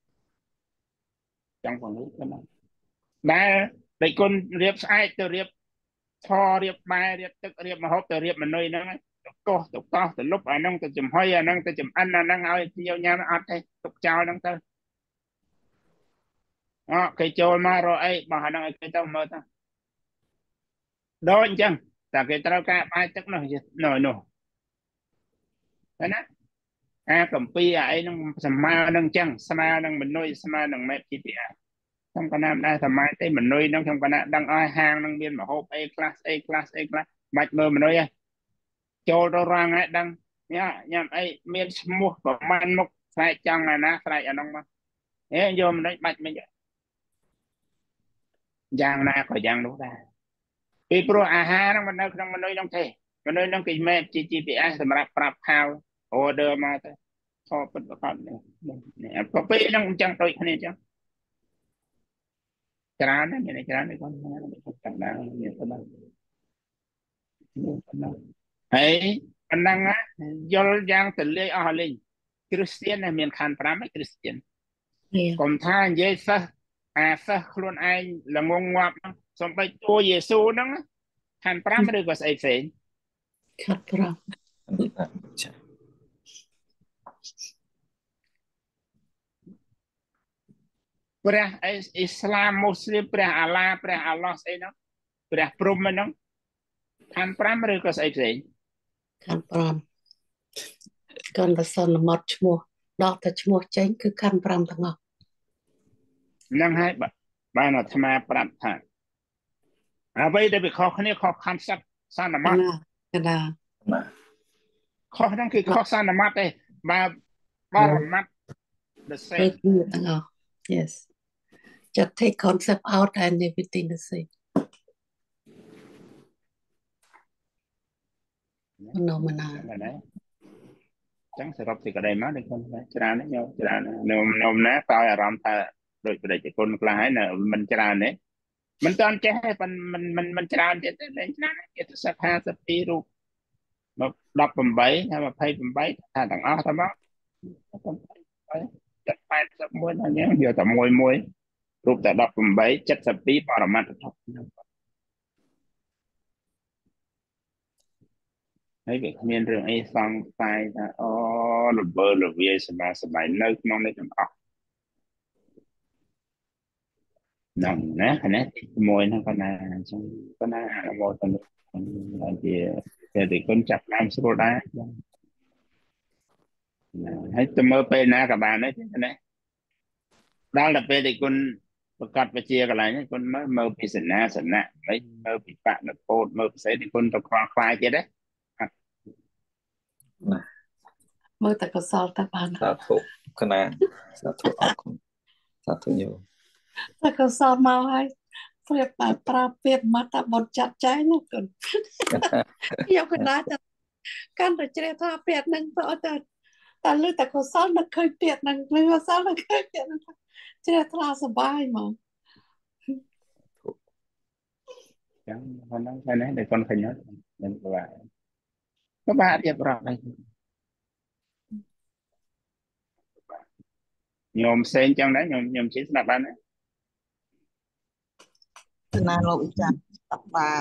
trong phần nước cái này đã để con riệp ai từ riệp thò riệp bài riệp tức riệp mà hộp từ riệp mình nuôi nó tục to từ lúc anh nông từ chùm hơi anh nông từ chùm anh là năng ao nhiều nhau nó ăn thế tục chào nông tới cái trôn mà rồi ấy mà hắn năng cái tao mơ ta đó anh chăng tại cái tao cả bài tức nó nổi nổi thế nè cầm pi ấy nó sama nó chăng sama nó mình nuôi sama nó mẹ chị tía trong cái nam đây thầm mai tới mình nuôi nó trong cái nam đang ai hàng đang biên mà hộp A class mạch mơ mình nuôi ấy cho nó ra ngay đang nhá nhá ấy miền mua và man mục phải chăng là na phải ở trong mà thế vô mình đấy mạch mình giang na khỏi giang đúng ra vì pro aha nó mình nuôi trong thế mình nuôi trong cái mẹ chị tía thì mà prap hao order mà thôi cho bất còn này có pe nó cũng chẳng tôi này chứ chả nó này chả này con chẳng đáng nhiều cái đó ấy anh đang á do giang từ lê ở lên Christian này miền Khăn Pram ấy Christian còn tha dễ sa sa luôn ai là ngon ngoạp xong bay tua Giêsu đó Khăn Pram mới được vào xây phèn Khăn Pram ព្រះអ៊ីស្លាមមូស្លីមព្រះអាឡាព្រះអាឡោះស្អីហ្នឹងព្រះព្រហ្មហ្នឹងខណ្ឌ5ឬក៏ស្អីផ្សេងខណ្ឌ5កាន់តែសន្មត់ឈ្មោះដកតែឈ្មោះចេញគឺខណ្ឌ5ទាំងអស់ហ្នឹងហើយបានអាត្មាប្រាប់ថាអ្វីដែលវាខុសគ្នាខុសខណ្ឌសន្មត់កណាខុសហ្នឹងគឺខុសសន្មត់ទេបើបរមត្ត the same ទាំងអស់ yes just take concept out and everything the same phenomena ចឹងសរុបសេចក្តីមកដូចខ្ញុំច្រើនណាស់យកច្រើននោមណាតើអារម្មណ៍ថាដូចបដិជគុណខ្លះហើយនៅមិនច្រើនទេមិនតាន់ចេះទេប៉ុន្តែមិនច្រើនទៀតទេលេងច្រើនគេទៅសិក្សា52រូបមក18ហើយ28ថាទាំងអស់ទៅមក71ហ្នឹងយកតែមួយរូបតែ18 72បរមត្តធម៌ហើយវាគ្មានរឿងអីសង្ស័យថាអូលបើលវាយសម្រាប់នៅក្នុងនេះទាំងអស់ហ្នឹងណានេះទី1ហ្នឹងគាត់ណាអញ្ចឹងគាត់ណាអនុមោទនាជាតែគុណចាប់តាមស្រួលដែរហើយទៅមើលពេលណាក៏បានដែរណាដល់តែពេលដែលគុណប្រកាសវិជាកន្លែងនេះគុណមើលពីសណៈមិនមើលពីបណពតមើលផ្សេងទីគុណទៅខ្លាយទៀតទេមើលតែកសលតែបានសាធុកណាសាធុអរគុណសាធុញោមតែកសលមកហើយព្រៀបតែប្រើពាក្យមកតែបុតចាត់ចែងណាគុណយកកណ្ដាលតែកាន់តែជ្រះថ្លាពាក្យហ្នឹងទៅអត់តែលើតែកសលនឹកឃើញពាក្យហ្នឹងលើកសលនឹកឃើញពាក្យហ្នឹងជ្រះថ្លាសប្បាយហ្មងចឹងហ្នឹងហើយណាដែលគាត់ឃើញហ្នឹងក៏បានរៀបរាប់ដែរញោមផ្សេងចឹងដែរញោមជិះស្ដាប់បានទេណាលោកចាស់ស្ដាប់បាន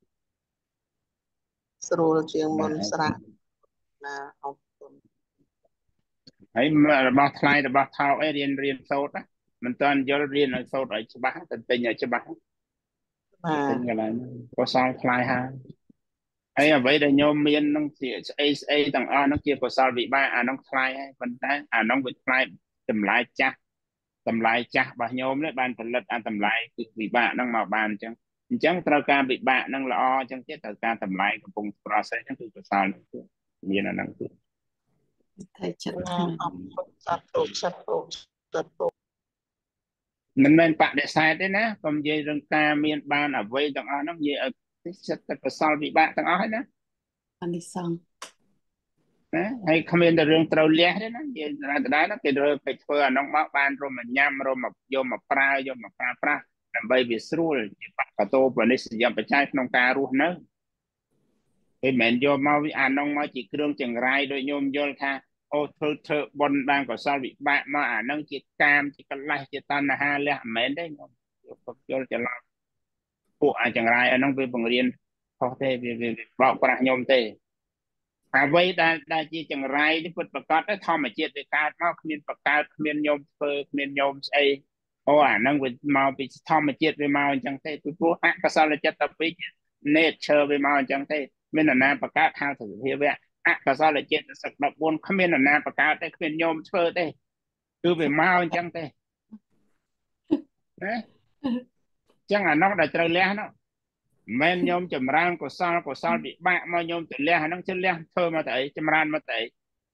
ស្រួលជាងមុនស្រាប់ណាអរគុណហើយរបស់ថ្លៃរបស់ថោកអីរៀនសូត្រណាមិនតាន់យល់រៀនឲ្យសូត្រឲ្យច្បាស់តែទិញឲ្យច្បាស់បាទទិញកន្លែងក៏សល់ថ្លៃហើយហើយអ្វីដែលញោមមាននឹងជាស្អីទាំងអស់នោះជាកុសលវិបាកអានោះថ្លៃហើយប៉ុន្តែអានោះវាថ្លៃតម្លៃចាស់របស់ញោមនេះបានផលិតអាតម្លៃគឺវិបាកហ្នឹងមកបានអញ្ចឹងត្រូវការវិបាកហ្នឹងល្អអញ្ចឹងទៀតត្រូវការតម្លៃកំពុង process ហ្នឹងគឺកុសលហ្នឹងមានអាហ្នឹងទៀតតែចិត្តណាខាងអបគុណសាធុសាធុសាធុមិនមែនបដិសេធទេណាកុំនិយាយរឿងការមានបានអ្វីទាំងអស់ហ្នឹងនិយាយឲ្យសិតតែកុសលវិបាកទាំងអស់ហើយណាអានិសង្ឃណាហើយគ្មានតែរឿងត្រូវលះទេណានិយាយដដែលណាគេរើទៅធ្វើអានោះមកបានរមញ៉ាំរមមកយកមកប្រើយកមកប្រើប្រាស់ដើម្បីវាស្រួលជាបកតោបនិស្សយបច្ច័យក្នុងការរស់នៅគេមិនមែនយកមកអានោះមកជាគ្រឿងចង្រៃដោយញោមយល់ថាអូធ្វើបុណ្យបានកុសលវិបាកមកអានឹងជាកាមជាកលេសជាតណ្ហាលះមិនមែនទេញោមយល់ច្រឡំពួកអាចង្រៃអានោះវាបង្រៀនខុសទេវាបោកប្រាស់ញោមទេអ្វីដែលជាចង្រៃនេះពិតប្រកបធម្មជាតិវាកើតមកគ្មានបកើតគ្មានញោមធ្វើគ្មានញោមស្អីអូអាហ្នឹងវាមកពីធម្មជាតិវាមកអញ្ចឹងទេពីព្រោះអកុសលចិត្តទៅពី nature វាមកអញ្ចឹងទេមាននរណាបកើតខាងសភាវៈអកុសលចិត្តសឹក14គ្មាននរណាបកើតទេគ្មានញោមធ្វើទេគឺវាមកអញ្ចឹងទេណាអញ្ចឹងអានោះដែលត្រូវលះនោះមិនញោមចម្រើនកុសលវិបាកមកញោមទៅលះអាហ្នឹងជិះលះធ្វើមកទៅអីចម្រើនមកទៅអី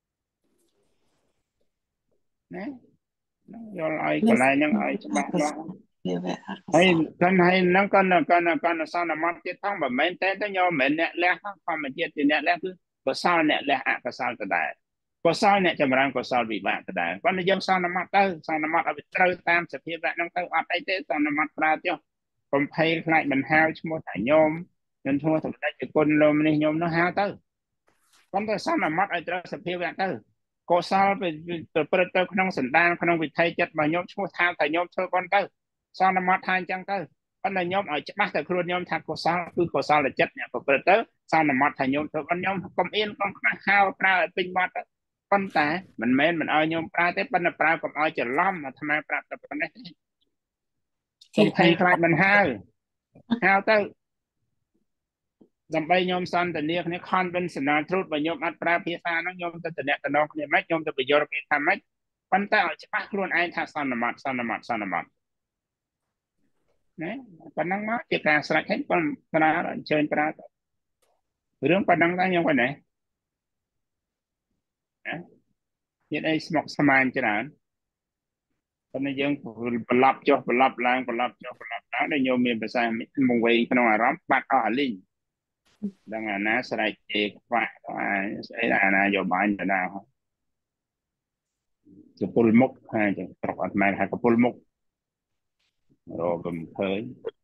ណាយល់ឲ្យកន្លែងហ្នឹងឲ្យច្បាស់លាស់ហើយកាន់ហើយហ្នឹងកាន់សន្មតទៀតផងមិនមែនតែញោមមិនអ្នកលះធម្មជាតិជាអ្នកលះគឺកុសលអ្នកលះអកុសលទៅដែរកុសលអ្នកចម្រើនកុសលវិបាកទៅដែរគាត់និយាយសន្មតទៅសន្មតឲ្យវាត្រូវតាមសភាវៈហ្នឹងទៅអត់អីទេសន្មតប្រើចុះកំភៃខ្លាចមិនហៅឈ្មោះថាញោមខ្ញុំឈ្មោះតែបដិជគុណលោមនេះញោមនោះហៅទៅគាត់ទៅសន្មតឲ្យត្រូវសភាវៈទៅកុសលទៅប្រព្រឹត្តទៅក្នុងសន្តានក្នុងវិថីចិត្តរបស់ញោមឈ្មោះថាញោមធ្វើប៉ុនទៅសន្មតថាអញ្ចឹងទៅប៉ុន្តែញោមឲ្យច្បាស់ទៅខ្លួនញោមថាកុសលគឺកុសលចិត្តអ្នកប្រព្រឹត្តទៅសន្មតថាញោមធ្វើប៉ុនញោមកុំអៀនកុំខ្វះហៅប្រើឲ្យពេញមាត់ទៅប៉ុន្តែមិនមែនមិនឲ្យញោមប្រើទេប៉ុន្តែប្រើកុំឲ្យច្រឡំអាត្មាប្រាប់តែប៉ុណ្ណេះទេកុំភ័យខ្លាចមិនហៅទៅដើម្បីញោមសន្តានាគ្នា conventional truth បើញោមអត់ប្រើភាសាហ្នឹងញោមទៅតំណគ្នាមិនញោមទៅបញ្យល់គេថាម៉េចប៉ុន្តែឲ្យច្បាស់ខ្លួនឯងថាសន្មតណាប៉ុណ្ណឹងមកជាការស្រេចហើយប៉ុន្តែអញ្ជើញប្រើរឿងប៉ុណ្ណឹងដែរញោមគាត់ណាមានអីស្មុគស្មាញច្រើនប៉ុន្តែយើងប្រឡប់ចុះប្រឡប់ឡើងប្រឡប់ចុះប្រឡប់ឡើងដែលញោមមានភាសាមកវិញក្នុងអារម្មណ៍បាត់អស់អាលីងដឹងអាណាស្រែកទេខ្វះស្អីអាណាយកបាញ់ទៅណាកពុលមុខហើយចឹងប្រុសអត់មែនថាកពុលមុខរកកំភើញ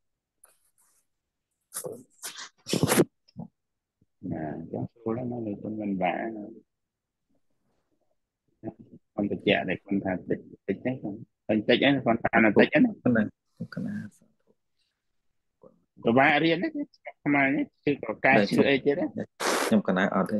ណាចឹងស្រួលណាស់លើគុណមិនបានคนតិចដែលคนថាតិចទេតិចហ្នឹងគាត់ថាតិចហ្នឹងប៉ុន្តែកណាប្រវារៀនហ្នឹងខ្មែរនេះគឺក៏កែឈ្មោះអីទៀតខ្ញុំកណាអត់ទេ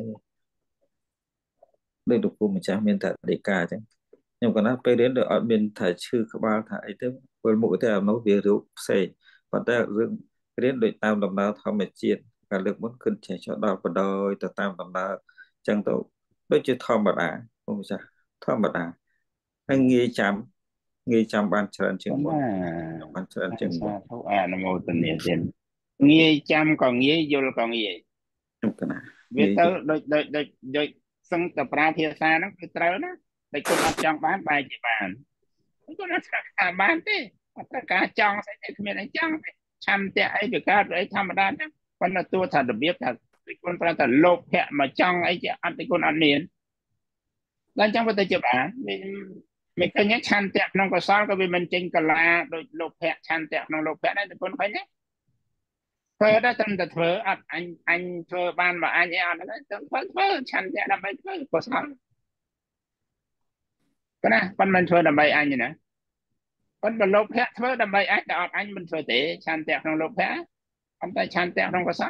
ដូចលោកគ្រូម្ចាស់មានតែដីកាអញ្ចឹងខ្ញុំកណាពេលរៀនដូចអត់មានថាឈឺក្បាលថាអីទេពេលមុខទៅអានោះវារូបផ្សេងប៉ុន្តែរឿងរៀនដូចតាមដំណើរធម្មជាតិការលើកមុនគឺចេះចោលដល់បដ ாய் ទៅតាមដំណើរអញ្ចឹងទៅដូចជាធម្មតាគ្រូម្ចាស់ធម្មតាហើយងាយចាំបានច្រើនជាងមុនបានច្រើនជាងមុនអនុមោទនាទៀតងាយចាំក៏ងាយយល់ក៏ងាយខ្ញុំកណាវាទៅដូចសឹងតែប្រើភាសាហ្នឹងគឺត្រូវណាតែគុណអត់ចង់បានបែរជាបានគុណអត់ថាបានទេអត់ត្រូវការចង់ស្អីទេគ្មានអីចង់ទេឆន្ទៈអីវាកើតអីធម្មតាហ្នឹងប៉ុន្តែតួថារបៀបថាគុណប្រើតែលោភៈមកចង់អីជាអត់ទេគុណអត់មានដល់អញ្ចឹងវាទៅជាបានមិនឃើញឆន្ទៈក្នុងកុសលក៏វាមិនចេញកលាដូចលោភៈឆន្ទៈក្នុងលោភៈដែរតែគុណឃើញទេធ្វើតែត្រឹមតែធ្វើអត់អញធ្វើបានមកអញអីអត់ទេធ្វើឆន្ទៈដើម្បីធ្វើកុសលប៉ុន្តែប៉ុន្មានធ្វើដើម្បីអញណាប៉ុន្តែលោភៈធ្វើដើម្បីអញតែអត់អញមិនធ្វើទេឆន្ទៈក្នុងលោភៈប៉ុន្តែឆន្ទៈក្នុងកុសល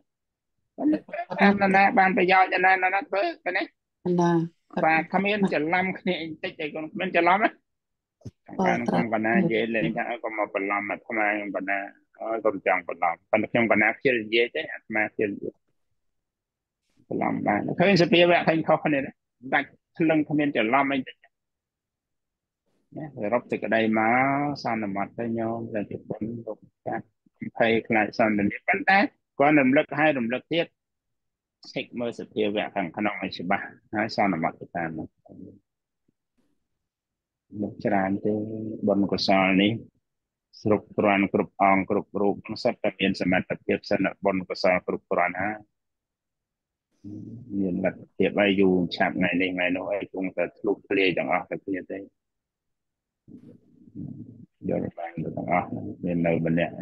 តាមណាបានប្រយោជន៍ណាធ្វើទៅណាបាទគ្មានច្រឡំគ្នាបន្តិចតែគាត់គ្មានច្រឡំណាខ្ញុំកណានិយាយលេងថាក៏មកបន្លំអាថ្មខ្ញុំកណាកុំចង់បន្លំប៉ុន្តែខ្ញុំកណាខ្ជិលនិយាយទេអាថ្មខ្ជិលបន្លំបានឃើញសភាវៈឃើញខុសគ្នាដាច់ថ្លឹងគ្មានច្រឡំអីទេណារកទឹកក្តីមកសន្មតទៅញោមតែជាបុណ្យលោកកាត់ភ័យខ្លាចសន្តានាប៉ុន្តែគាត់រំលឹកឲ្យរំលឹកទៀត check មើលសភាវៈខាងក្នុងឲ្យច្បាស់ហើយសន្មតតាមមកច្រើនទេបុណ្យកុសលនេះស្រុកគ្រាន់គ្រប់អង្គគ្រប់រូបក្នុងសិតតែមានសមត្ថភាពសិនបុណ្យកុសលគ្រប់គ្រាន់ហើយមានលទ្ធភាពឲ្យយូរឆាប់ថ្ងៃនេះថ្ងៃនោះអីគង់តែធ្លុះធ្លាយទាំងអស់ទៅគ្នាទេយកបានទាំងអស់មាននៅម្នាក់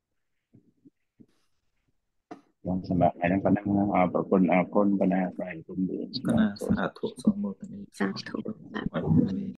ក្នុងសម្រាប់ថ្ងៃហ្នឹងប៉ុណ្ណឹងប្រពន្ធអរគុណបណ្ណាបាយគុំលាគណៈសាធុសូមមោទនីសាធុ